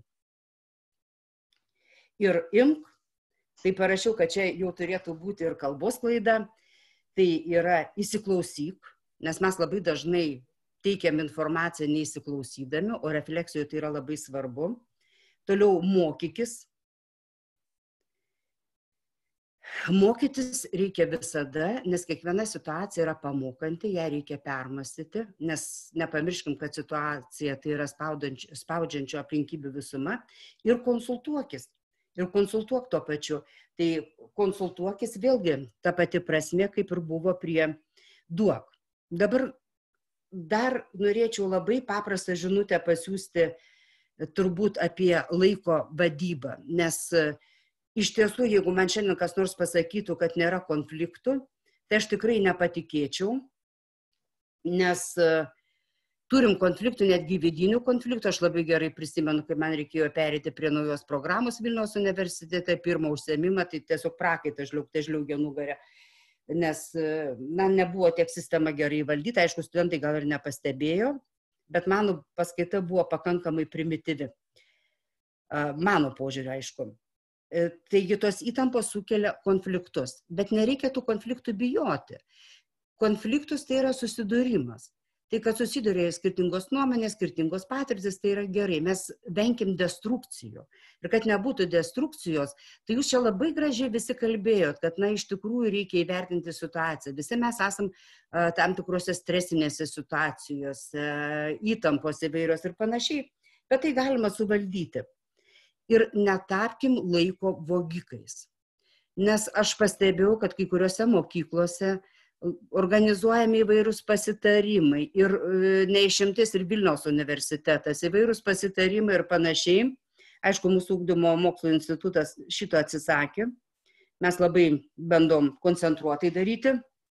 Ir imk, tai parašiau, kad čia jau turėtų būti ir kalbos klaida, tai yra įsiklausyk, nes mes labai dažnai teikiam informaciją neįsiklausydami, o refleksijoje tai yra labai svarbu. Toliau mokykis. Mokytis reikia visada, nes kiekviena situacija yra pamokanti, ją reikia permastyti, nes nepamirškim, kad situacija tai yra spaudžiančio aplinkybių visuma, ir konsultuokis. Ir konsultuok tuo pačiu. Tai konsultuokis vėlgi ta pati prasme, kaip ir buvo prie duok. Dabar dar norėčiau labai paprastą žinutę pasiųsti turbūt apie laiko vadybą, nes iš tiesų, jeigu man šiandien kas nors pasakytų, kad nėra konfliktų, tai aš tikrai nepatikėčiau, nes turim konfliktų, netgi vidinių konfliktų. Aš labai gerai prisimenu, kai man reikėjo perėti prie naujos programos Vilniaus universitete, pirmą užsiėmimą, tai tiesiog prakaitą žliaugte žliaugė nugarę, nes na, nebuvo tiek sistema gerai valdyta, aišku, studentai gal ir nepastebėjo, bet mano paskaita buvo pakankamai primityvi. Mano požiūriu, aišku. Taigi tos įtampos sukelia konfliktus, bet nereikia tų konfliktų bijoti. Konfliktus tai yra susidūrimas. Tai, kad susiduria skirtingos nuomonės, skirtingos patirtis, tai yra gerai. Mes venkim destrukcijų. Ir kad nebūtų destrukcijos, tai jūs čia labai gražiai visi kalbėjot, kad na, iš tikrųjų reikia įvertinti situaciją. Visi mes esam uh, tam tikrose stresinėse situacijose, įtampos įvairios ir panašiai, bet tai galima suvaldyti. Ir netapkim laiko vogikais. Nes aš pastebėjau, kad kai kuriuose mokyklose organizuojami įvairūs pasitarimai ir neišimtis ir Vilniaus universitetas, įvairūs pasitarimai ir panašiai. Aišku, mūsų ugdymo mokslo institutas šito atsisakė. Mes labai bandom koncentruotai daryti.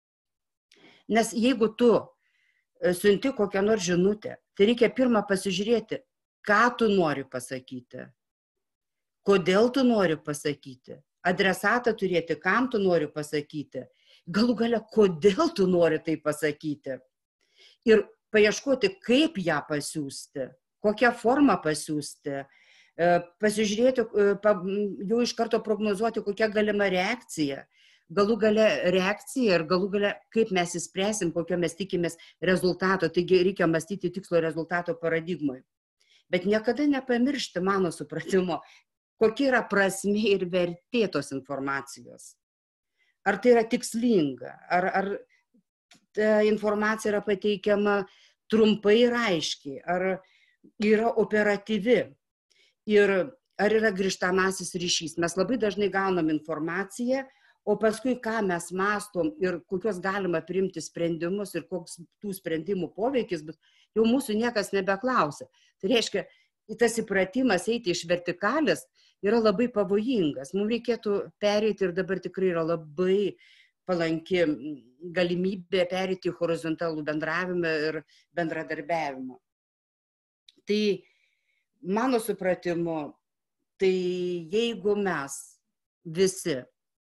Nes jeigu tu siunti kokią nors žinutę, tai reikia pirmą pasižiūrėti, ką tu nori pasakyti. Kodėl tu nori pasakyti, adresatą turėti, kam tu nori pasakyti, galų gale, kodėl tu nori tai pasakyti. Ir paieškoti, kaip ją pasiųsti, kokią formą pasiųsti, pasižiūrėti, jau iš karto prognozuoti, kokia galima reakcija, galų gale reakcija ir galų gale, kaip mes įspręsim, kokio mes tikimės rezultato. Taigi reikia mąstyti tikslo rezultato paradigmoj. Bet niekada nepamiršti, mano supratimo, kokia yra prasmė ir vertė tos informacijos. Ar tai yra tikslinga, ar, ar ta informacija yra pateikiama trumpai ir aiškiai, ar yra operatyvi ir ar yra grįžtamasis ryšys. Mes labai dažnai gaunam informaciją, o paskui ką mes mastom ir kokios galima priimti sprendimus ir koks tų sprendimų poveikis, bet jau mūsų niekas nebeklausia. Tai reiškia, tas įpratimas eiti iš vertikalės yra labai pavojingas. Mums reikėtų pereiti ir dabar tikrai yra labai palanki galimybė pereiti į horizontalų bendravimą ir bendradarbiavimą. Tai mano supratimu, tai jeigu mes visi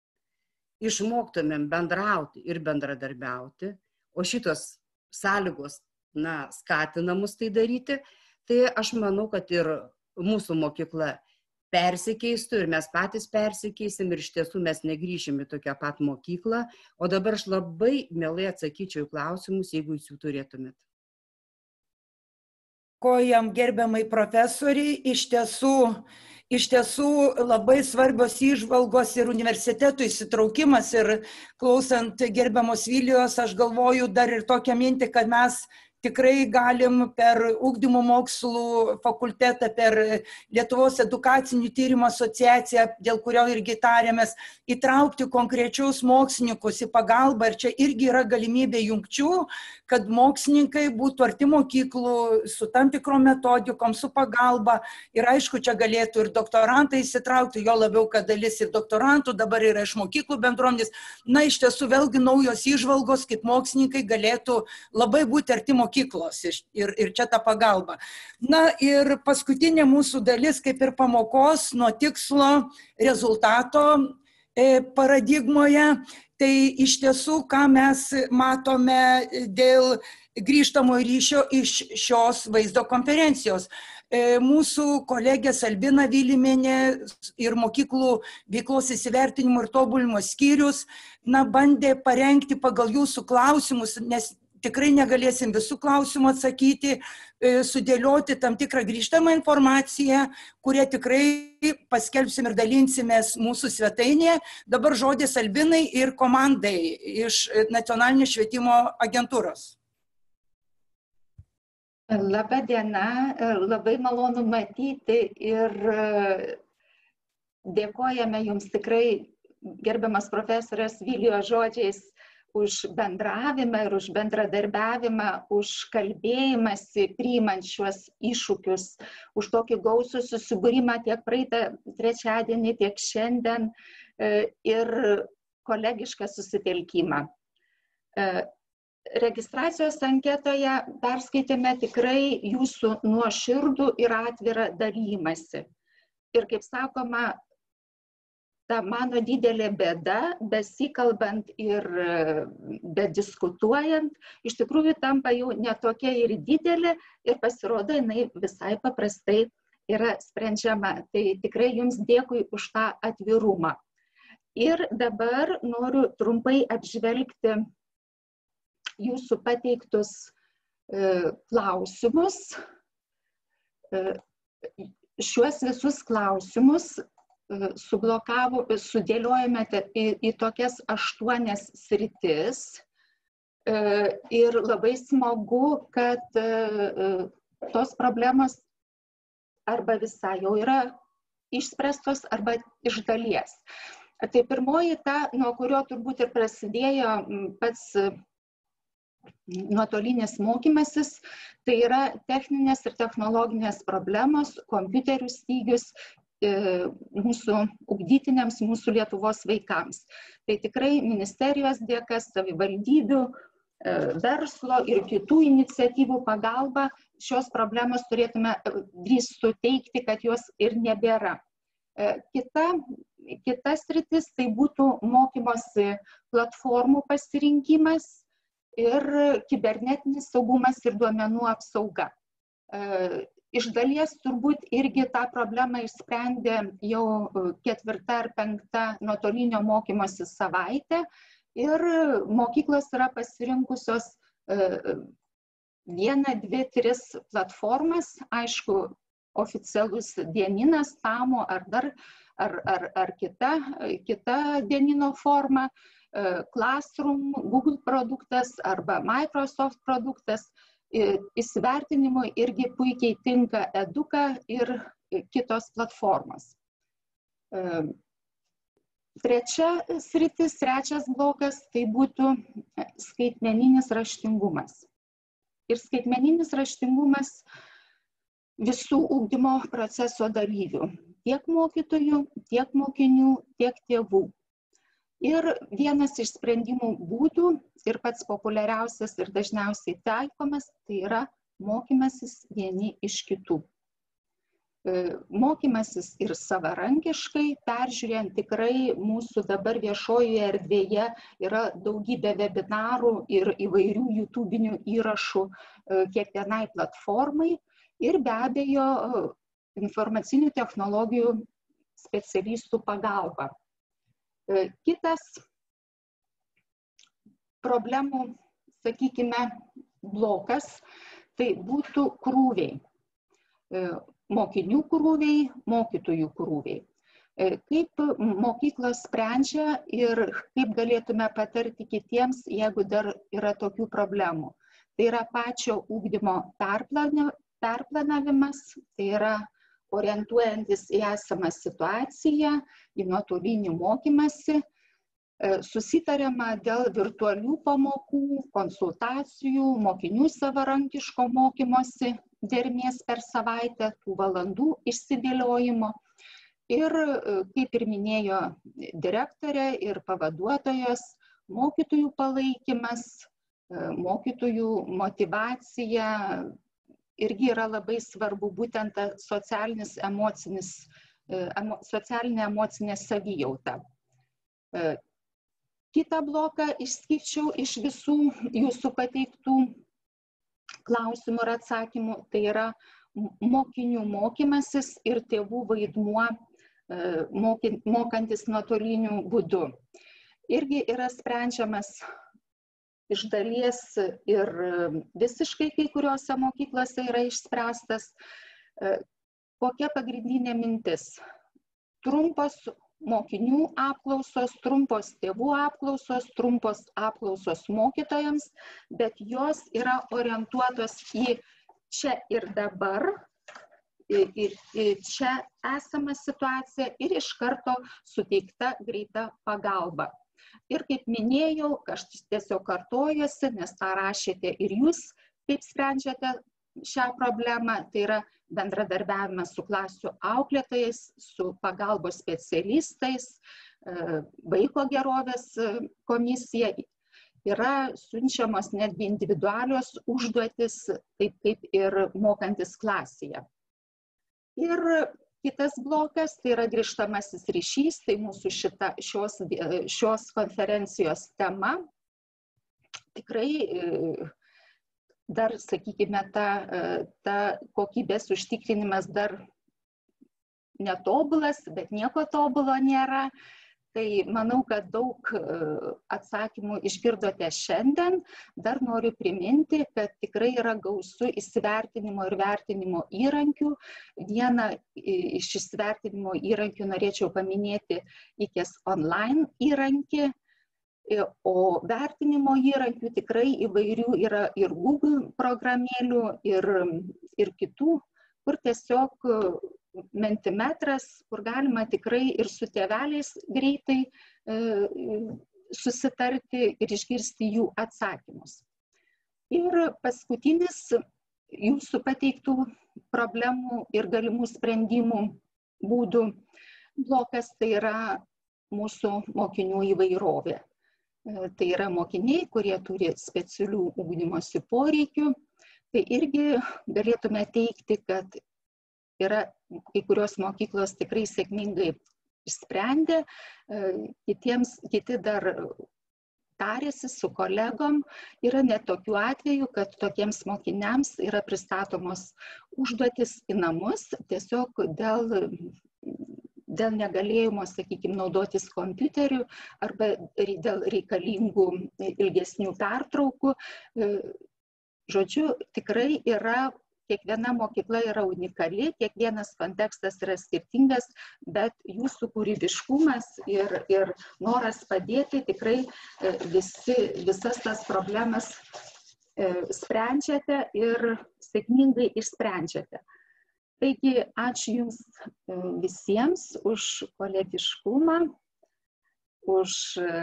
išmoktumėm bendrauti ir bendradarbiauti, o šitos sąlygos na, skatina mus tai daryti, tai aš manau, kad ir mūsų mokykla persikeistų ir mes patys persikeisim ir iš tiesų mes negrįšim į tokią pat mokyklą. O dabar aš labai mielai atsakyčiau į klausimus, jeigu jūs jų turėtumėt. Dėkojam gerbiamai profesoriai, iš tiesų, iš tiesų labai svarbios įžvalgos ir universitetų įsitraukimas ir klausant gerbiamos Vilijos, aš galvoju dar ir tokią mintį, kad mes tikrai galim per ugdymo mokslų fakultetą, per Lietuvos edukacinių tyrimų asociaciją, dėl kurio irgi tarėmės, įtraukti konkrečius mokslininkus į pagalbą. Ir čia irgi yra galimybė jungčių, kad mokslininkai būtų arti mokyklų, su tam tikrom metodikom, su pagalba. Ir aišku, čia galėtų ir doktorantai įsitraukti, jo labiau, kad dalis ir doktorantų dabar yra iš mokyklų bendruomenės. Na, iš tiesų vėlgi naujos įžvalgos, kaip mokslininkai galėtų labai būti arti mokyklos. Ir, ir čia ta pagalba. Na ir paskutinė mūsų dalis, kaip ir pamokos nuo tikslo rezultato e, paradigmoje, tai iš tiesų, ką mes matome dėl grįžtamo ryšio iš šios vaizdo konferencijos. E, mūsų kolegė Albina Vilimienė ir mokyklų veiklos įsivertinimo ir tobulinimo skyrius na, bandė parengti pagal jūsų klausimus, nes tikrai negalėsim visų klausimų atsakyti, sudėlioti tam tikrą grįžtamą informaciją, kurią tikrai paskelbsim ir dalinsimės mūsų svetainėje. Dabar žodis Albinai ir komandai iš Nacionalinės švietimo agentūros. Labą dieną, labai malonu matyti ir dėkojame Jums tikrai, gerbiamas profesorės Vilijos žodžiais, už bendravimą ir už bendradarbiavimą, už kalbėjimąsi, priimant šiuos iššūkius, už tokį gausų susibūrimą tiek praeitą trečiadienį, tiek šiandien ir kolegišką susitelkimą. Registracijos anketoje perskaitėme tikrai Jūsų nuoširdų ir atvirą dalymąsi. Ir kaip sakoma, ta mano didelė bėda, besikalbant ir bediskutuojant, iš tikrųjų tampa jau netokia ir didelė ir pasirodo, jinai visai paprastai yra sprendžiama. Tai tikrai Jums dėkui už tą atvirumą. Ir dabar noriu trumpai apžvelgti Jūsų pateiktus klausimus. Šiuos visus klausimus sublokavo, sudėliojame į, į tokias aštuonias sritis. Ir labai smagu, kad tos problemos arba visai jau yra išspręstos, arba iš dalies. Tai pirmoji ta, nuo kurio turbūt ir prasidėjo pats nuotolinis mokymasis, tai yra techninės ir technologinės problemos, kompiuterių stygius mūsų ugdytiniams, mūsų Lietuvos vaikams. Tai tikrai ministerijos dėka, savivaldybių, verslo ir kitų iniciatyvų pagalba šios problemos turėtume drįstu teigti, kad jos ir nebėra. Kita, kita sritis tai būtų mokymosi platformų pasirinkimas ir kibernetinis saugumas ir duomenų apsauga. Iš dalies turbūt irgi tą problemą išsprendė jau ketvirta ar penkta nuotolinio mokymosi savaitė ir mokyklos yra pasirinkusios vieną, dvi, tris platformas, aišku, oficialus dieninas, Tamo ar dar, ar, ar, ar kita, kita dienino forma, Classroom, Google produktas arba Microsoft produktas. Įsivertinimui irgi puikiai tinka Eduka ir kitos platformos. Trečia sritis, trečias blokas, tai būtų skaitmeninis raštingumas. Ir skaitmeninis raštingumas visų ugdymo proceso dalyvių, tiek mokytojų, tiek mokinių, tiek tėvų. Ir vienas iš sprendimų būdų ir pats populiariausias ir dažniausiai taikomas, tai yra mokymasis vieni iš kitų. Mokymasis ir savarankiškai, peržiūrėjant tikrai mūsų dabar viešojoje erdvėje yra daugybė webinarų ir įvairių YouTube'inių įrašų kiekvienai platformai ir be abejo informacinių technologijų specialistų pagalba. Kitas problemų, sakykime, blokas, tai būtų krūviai. Mokinių krūviai, mokytojų krūviai. Kaip mokyklos sprendžia ir kaip galėtume patarti kitiems, jeigu dar yra tokių problemų. Tai yra pačio ugdymo perplanavimas, tai yra orientuojantis į esamą situaciją, į nuotolinį mokymąsi, susitariama dėl virtualių pamokų, konsultacijų, mokinių savarankiško mokymosi dermės per savaitę, tų valandų išsidėliojimo. Ir, kaip ir minėjo direktorė ir pavaduotojos, mokytojų palaikymas, mokytojų motyvacija, irgi yra labai svarbu būtent socialinis, emocinis, socialinė emocinė savijauta. Kitą bloką išskirčiau iš visų jūsų pateiktų klausimų ir atsakymų, tai yra mokinių mokymasis ir tėvų vaidmuo mokantis nuotoliniu būdu. Irgi yra sprendžiamas iš dalies ir visiškai kai kuriuose mokyklose yra išspręstas. Kokia pagrindinė mintis? Trumpos mokinių apklausos, trumpos tėvų apklausos, trumpos apklausos mokytojams, bet jos yra orientuotos į čia ir dabar, į čia esamą situaciją ir iš karto suteikta greita pagalba. Ir kaip minėjau, aš tiesiog kartojuosi, nes tą rašėte ir jūs, kaip sprendžiate šią problemą, tai yra bendradarbiavimas su klasių auklėtojais, su pagalbos specialistais, vaiko gerovės komisija. Yra siunčiamos netgi individualios užduotis, taip kaip ir mokantis klasėje. Ir kitas blokas, tai yra grįžtamasis ryšys, tai mūsų šita, šios, šios konferencijos tema. Tikrai dar, sakykime, ta, ta kokybės užtikrinimas dar netobulas, bet nieko tobulo nėra. Tai manau, kad daug atsakymų išgirdote šiandien. Dar noriu priminti, kad tikrai yra gausu įsivertinimo ir vertinimo įrankių. Vieną iš įsivertinimo įrankių norėčiau paminėti I K E S online įrankį, o vertinimo įrankių tikrai įvairių yra ir Google programėlių, ir, ir kitų, kur tiesiog mentimetras, kur galima tikrai ir su tėveliais greitai susitarti ir išgirsti jų atsakymus. Ir paskutinis jūsų pateiktų problemų ir galimų sprendimų būdų blokas, tai yra mūsų mokinių įvairovė. Tai yra mokiniai, kurie turi specialių ugdymosi poreikių. Tai irgi galėtume teikti, kad yra kai kurios mokyklos tikrai sėkmingai išsprendė, kitiems, kiti dar tarėsi su kolegom. Yra net tokių atvejų, kad tokiems mokiniams yra pristatomos užduotis į namus, tiesiog dėl, dėl negalėjimo, sakykime, naudotis kompiuteriu arba dėl reikalingų ilgesnių pertraukų. Žodžiu, tikrai yra, kiekviena mokykla yra unikali, kiekvienas kontekstas yra skirtingas, bet jūsų kūrybiškumas ir, ir noras padėti tikrai visi, visas tas problemas sprendžiate ir sėkmingai išsprendžiate. Taigi, ačiū Jums visiems už kolegiškumą, už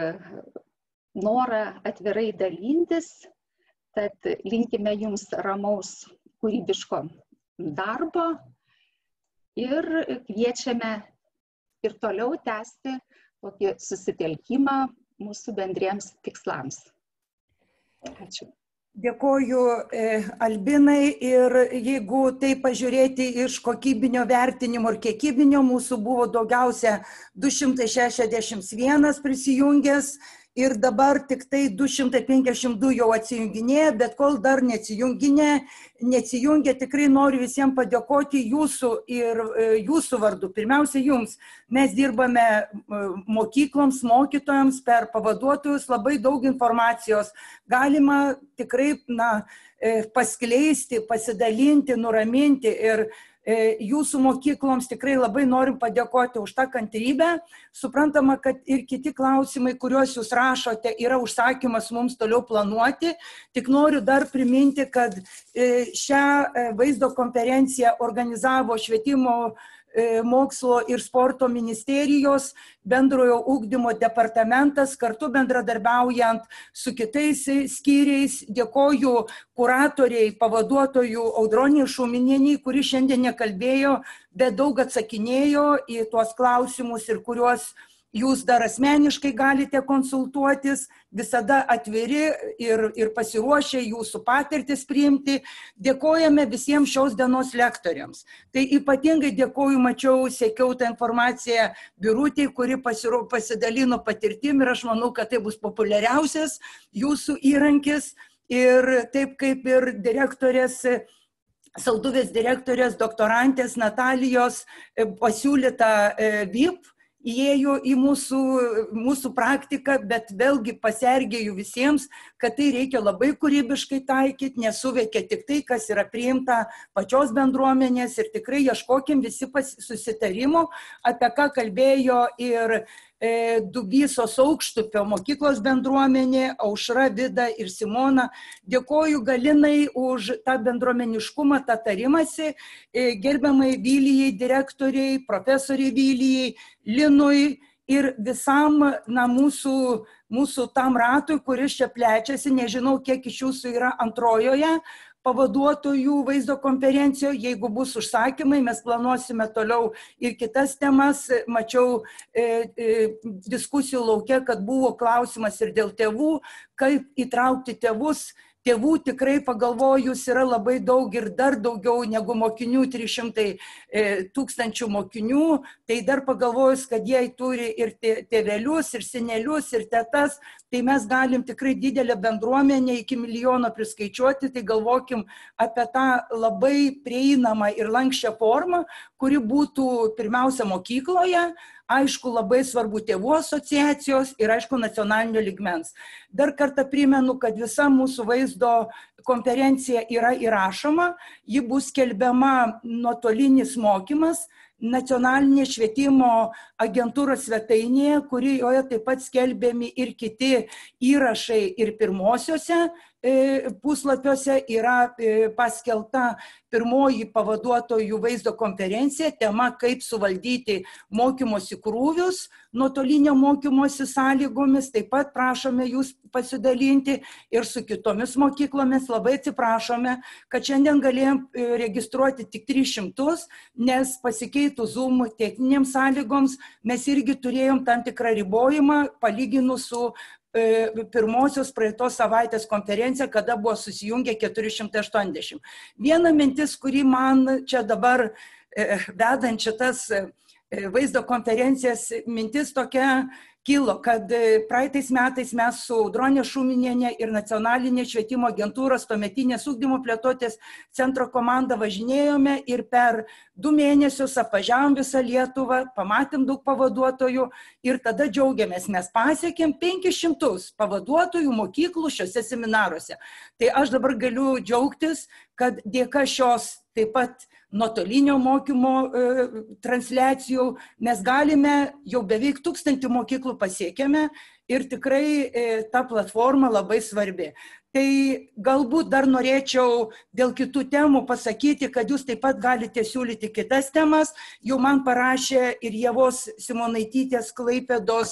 norą atvirai dalintis, tad linkime Jums ramaus kūrybiško darbo ir kviečiame ir toliau tęsti tokį susitelkimą mūsų bendriems tikslams. Ačiū. Dėkoju Albinai, ir jeigu tai pažiūrėti iš kokybinio vertinimo ir kiekybinio, mūsų buvo daugiausia du šimtai šešiasdešimt vienas prisijungęs ir dabar tik tai du šimtai penkiasdešimt du jau atsijunginėja, bet kol dar neatsijunginė, neatsijungia, tikrai noriu visiems padėkoti jūsų ir jūsų vardu. Pirmiausia, jums. Mes dirbame mokykloms, mokytojams per pavaduotojus, labai daug informacijos galima tikrai na, paskleisti, pasidalinti, nuraminti, ir jūsų mokykloms tikrai labai norim padėkoti už tą kantrybę. Suprantama, kad ir kiti klausimai, kuriuos jūs rašote, yra užsakymas mums toliau planuoti. Tik noriu dar priminti, kad šią vaizdo konferenciją organizavo Švietimo, Mokslo ir sporto ministerijos bendrojo ugdymo departamentas, kartu bendradarbiaujant su kitais skyriais. Dėkoju kuratoriai, pavaduotojų Audronei Šuminienei, kuri šiandien nekalbėjo, bet daug atsakinėjo į tuos klausimus ir kuriuos jūs dar asmeniškai galite konsultuotis, visada atviri ir, ir pasiruošę jūsų patirtis priimti. Dėkojame visiems šios dienos lektoriams. Tai ypatingai dėkoju, mačiau, siekiau tą informaciją Birutei, kuri pasiru, pasidalino patirtim, ir aš manau, kad tai bus populiariausias jūsų įrankis. Ir taip kaip ir direktorės, Salduvės direktorės doktorantės Natalijos pasiūlyta V I P, įėjo į mūsų, mūsų praktiką, bet vėlgi pasergėjau visiems, kad tai reikia labai kūrybiškai taikyti, nesuveikia tik tai, kas yra priimta pačios bendruomenės ir tikrai ieškokim visi susitarimo, apie ką kalbėjo ir Dubysos Aukštupio mokyklos bendruomenė, Aušra, Vida ir Simona. Dėkoju Galinai už tą bendruomeniškumą, tą tarimąsi, gerbiamai Vilijai, direktoriai, profesoriai Vilijai, Linui ir visam na, mūsų, mūsų tam ratui, kuris čia plečiasi, nežinau, kiek iš jūsų yra antrojoje pavaduotojų vaizdo konferencijoje. Jeigu bus užsakymai, mes planuosime toliau ir kitas temas. Mačiau e, e, diskusijų lauke, kad buvo klausimas ir dėl tėvų, kaip įtraukti tėvus. Tėvų tikrai pagalvojus yra labai daug ir dar daugiau negu mokinių, trys šimtai tūkstančių mokinių. Tai dar pagalvojus, kad jie turi ir tėvelius, ir senelius, ir tetas, tai mes galim tikrai didelę bendruomenę iki milijono priskaičiuoti. Tai galvokim apie tą labai prieinamą ir lankščią formą, kuri būtų pirmiausia mokykloje, aišku, labai svarbu tėvų asociacijos ir, aišku, nacionalinio lygmens. Dar kartą primenu, kad visa mūsų vaizdo konferencija yra įrašoma, ji bus skelbiama nuotolinis mokymas nacionalinė švietimo agentūros svetainėje, kurioje taip pat skelbiami ir kiti įrašai ir pirmosiuose puslapiuose yra paskelbta pirmoji pavaduotojų vaizdo konferencija, tema kaip suvaldyti mokymosi krūvius nuotolinio mokymosi sąlygomis. Taip pat prašome jūs pasidalinti ir su kitomis mokyklomis. Labai atsiprašome, kad šiandien galėjom registruoti tik tris šimtus, nes pasikeitus Zoom techninėms sąlygoms mes irgi turėjom tam tikrą ribojimą palyginus su pirmosios praeitos savaitės konferencija, kada buvo susijungę keturi šimtai aštuoniasdešimt. Viena mintis, kuri man čia dabar vedant šitas vaizdo konferencijas, mintis tokia kilo, kad praeitais metais mes su Audronė Šuminienė ir nacionalinė švietimo agentūros tuometinės ugdymo plėtotės centro komanda važinėjome ir per du mėnesius apvažiavom visą Lietuvą, pamatėm daug pavaduotojų ir tada džiaugiamės, mes pasiekėm penkis šimtus pavaduotojų mokyklų šiuose seminaruose. Tai aš dabar galiu džiaugtis, kad dėka šios taip pat nuotolinio mokymo e, transliacijų mes galime jau beveik tūkstantį mokyklų pasiekėme ir tikrai e, ta platforma labai svarbi. Tai galbūt dar norėčiau dėl kitų temų pasakyti, kad jūs taip pat galite siūlyti kitas temas. Jau man parašė ir Ievos Simonaitytės Klaipėdos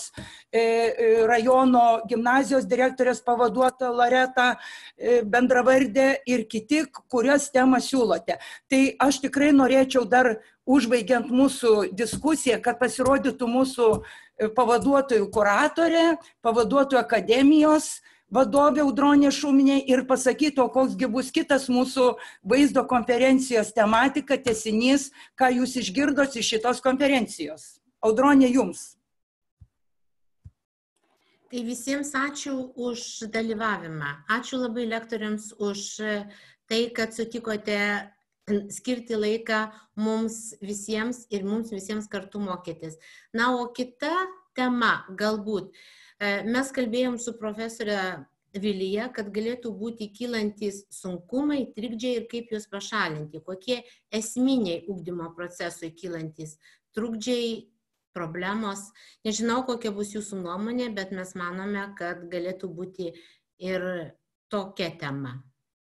e, rajono gimnazijos direktorės pavaduota Loreta e, bendravardė ir kiti, kurias temas siūlote. Tai aš tikrai norėčiau dar užbaigiant mūsų diskusiją, kad pasirodytų mūsų pavaduotojų kuratorė, pavaduotojų akademijos vadovė Audronė Šuminė ir pasakytų, koksgi bus kitas mūsų vaizdo konferencijos tematika, tęsinys, ką jūs išgirdot iš šitos konferencijos. Audronė, jums. Tai visiems ačiū už dalyvavimą. Ačiū labai lektoriams už tai, kad sutikote skirti laiką mums visiems ir mums visiems kartu mokytis. Na, o kita tema galbūt. Mes kalbėjom su profesorė Vilija, kad galėtų būti kylantis sunkumai, trikdžiai ir kaip juos pašalinti, kokie esminiai ugdymo procesui kylantis trukdžiai, problemos. Nežinau, kokia bus jūsų nuomonė, bet mes manome, kad galėtų būti ir tokia tema.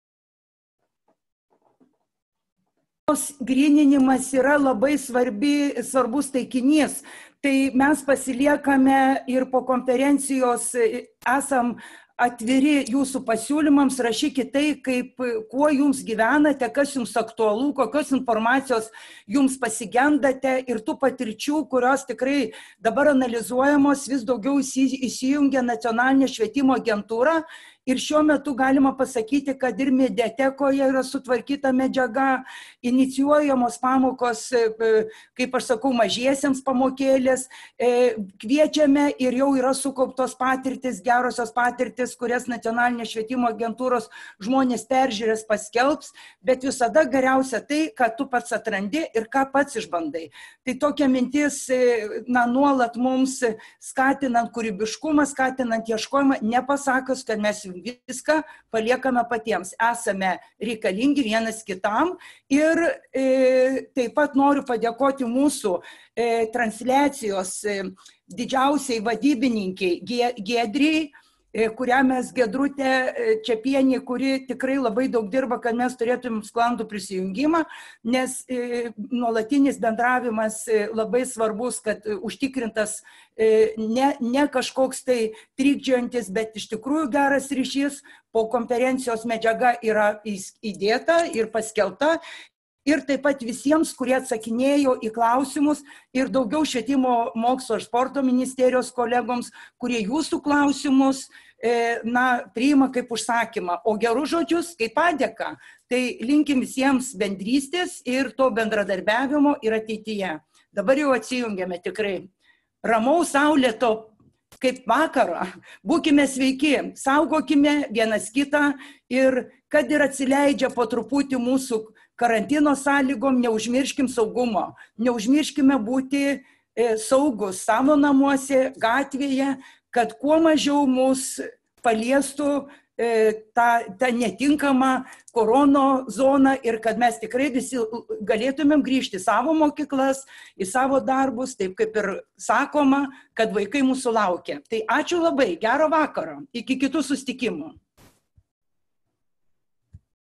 Gryninimas yra labai svarbi, svarbus taikinys. Tai mes pasiliekame ir po konferencijos esam atviri jūsų pasiūlymams, rašykite tai, kaip, kuo jums gyvenate, kas jums aktualu, kokios informacijos jums pasigendate ir tų patirčių, kurios tikrai dabar analizuojamos, vis daugiau įsijungia nacionalinė švietimo agentūra Ir šiuo metu galima pasakyti, kad ir mediatekoje yra sutvarkyta medžiaga, inicijuojamos pamokos, kaip aš sakau, mažiesiems pamokėlės, kviečiame ir jau yra sukauptos patirtis, gerosios patirtis, kurias nacionalinės švietimo agentūros žmonės peržiūrės, paskelbs, bet visada geriausia tai, ką tu pats atrandi ir ką pats išbandai. Tai tokia mintis, na, nuolat mums skatinant kūrybiškumą, skatinant ieškojimą, nepasakos, kad mes viską paliekame patiems. Esame reikalingi vienas kitam ir e, taip pat noriu padėkoti mūsų e, transliacijos e, didžiausiai vadybininkiai Giedriai, kurią mes Giedrutė Čepienė, kuri tikrai labai daug dirba, kad mes turėtumėm sklandų prisijungimą, nes nuolatinis bendravimas labai svarbus, kad užtikrintas ne, ne kažkoks tai trikdžiantis, bet iš tikrųjų geras ryšys. Po konferencijos medžiaga yra įdėta ir paskelbta. Ir taip pat visiems, kurie atsakinėjo į klausimus ir daugiau švietimo, mokslo ir sporto ministerijos kolegoms, kurie jūsų klausimus na, priima kaip užsakymą, o gerus žodžius kaip padėką. Tai linkim visiems bendrystės ir to bendradarbiavimo ir ateityje. Dabar jau atsijungiame tikrai. Ramaus saulėto kaip vakarą. Būkime sveiki, saugokime vienas kitą ir kad ir atsileidžia po truputį mūsų karantino sąlygom, neužmirškim saugumo, neužmirškime būti e, saugus savo namuose, gatvėje, kad kuo mažiau mus paliestų e, tą, tą netinkamą korono zoną ir kad mes tikrai visi galėtumėm grįžti į savo mokyklas, į savo darbus, taip kaip ir sakoma, kad vaikai mūsų laukia. Tai ačiū labai, gero vakaro, iki kitų susitikimų.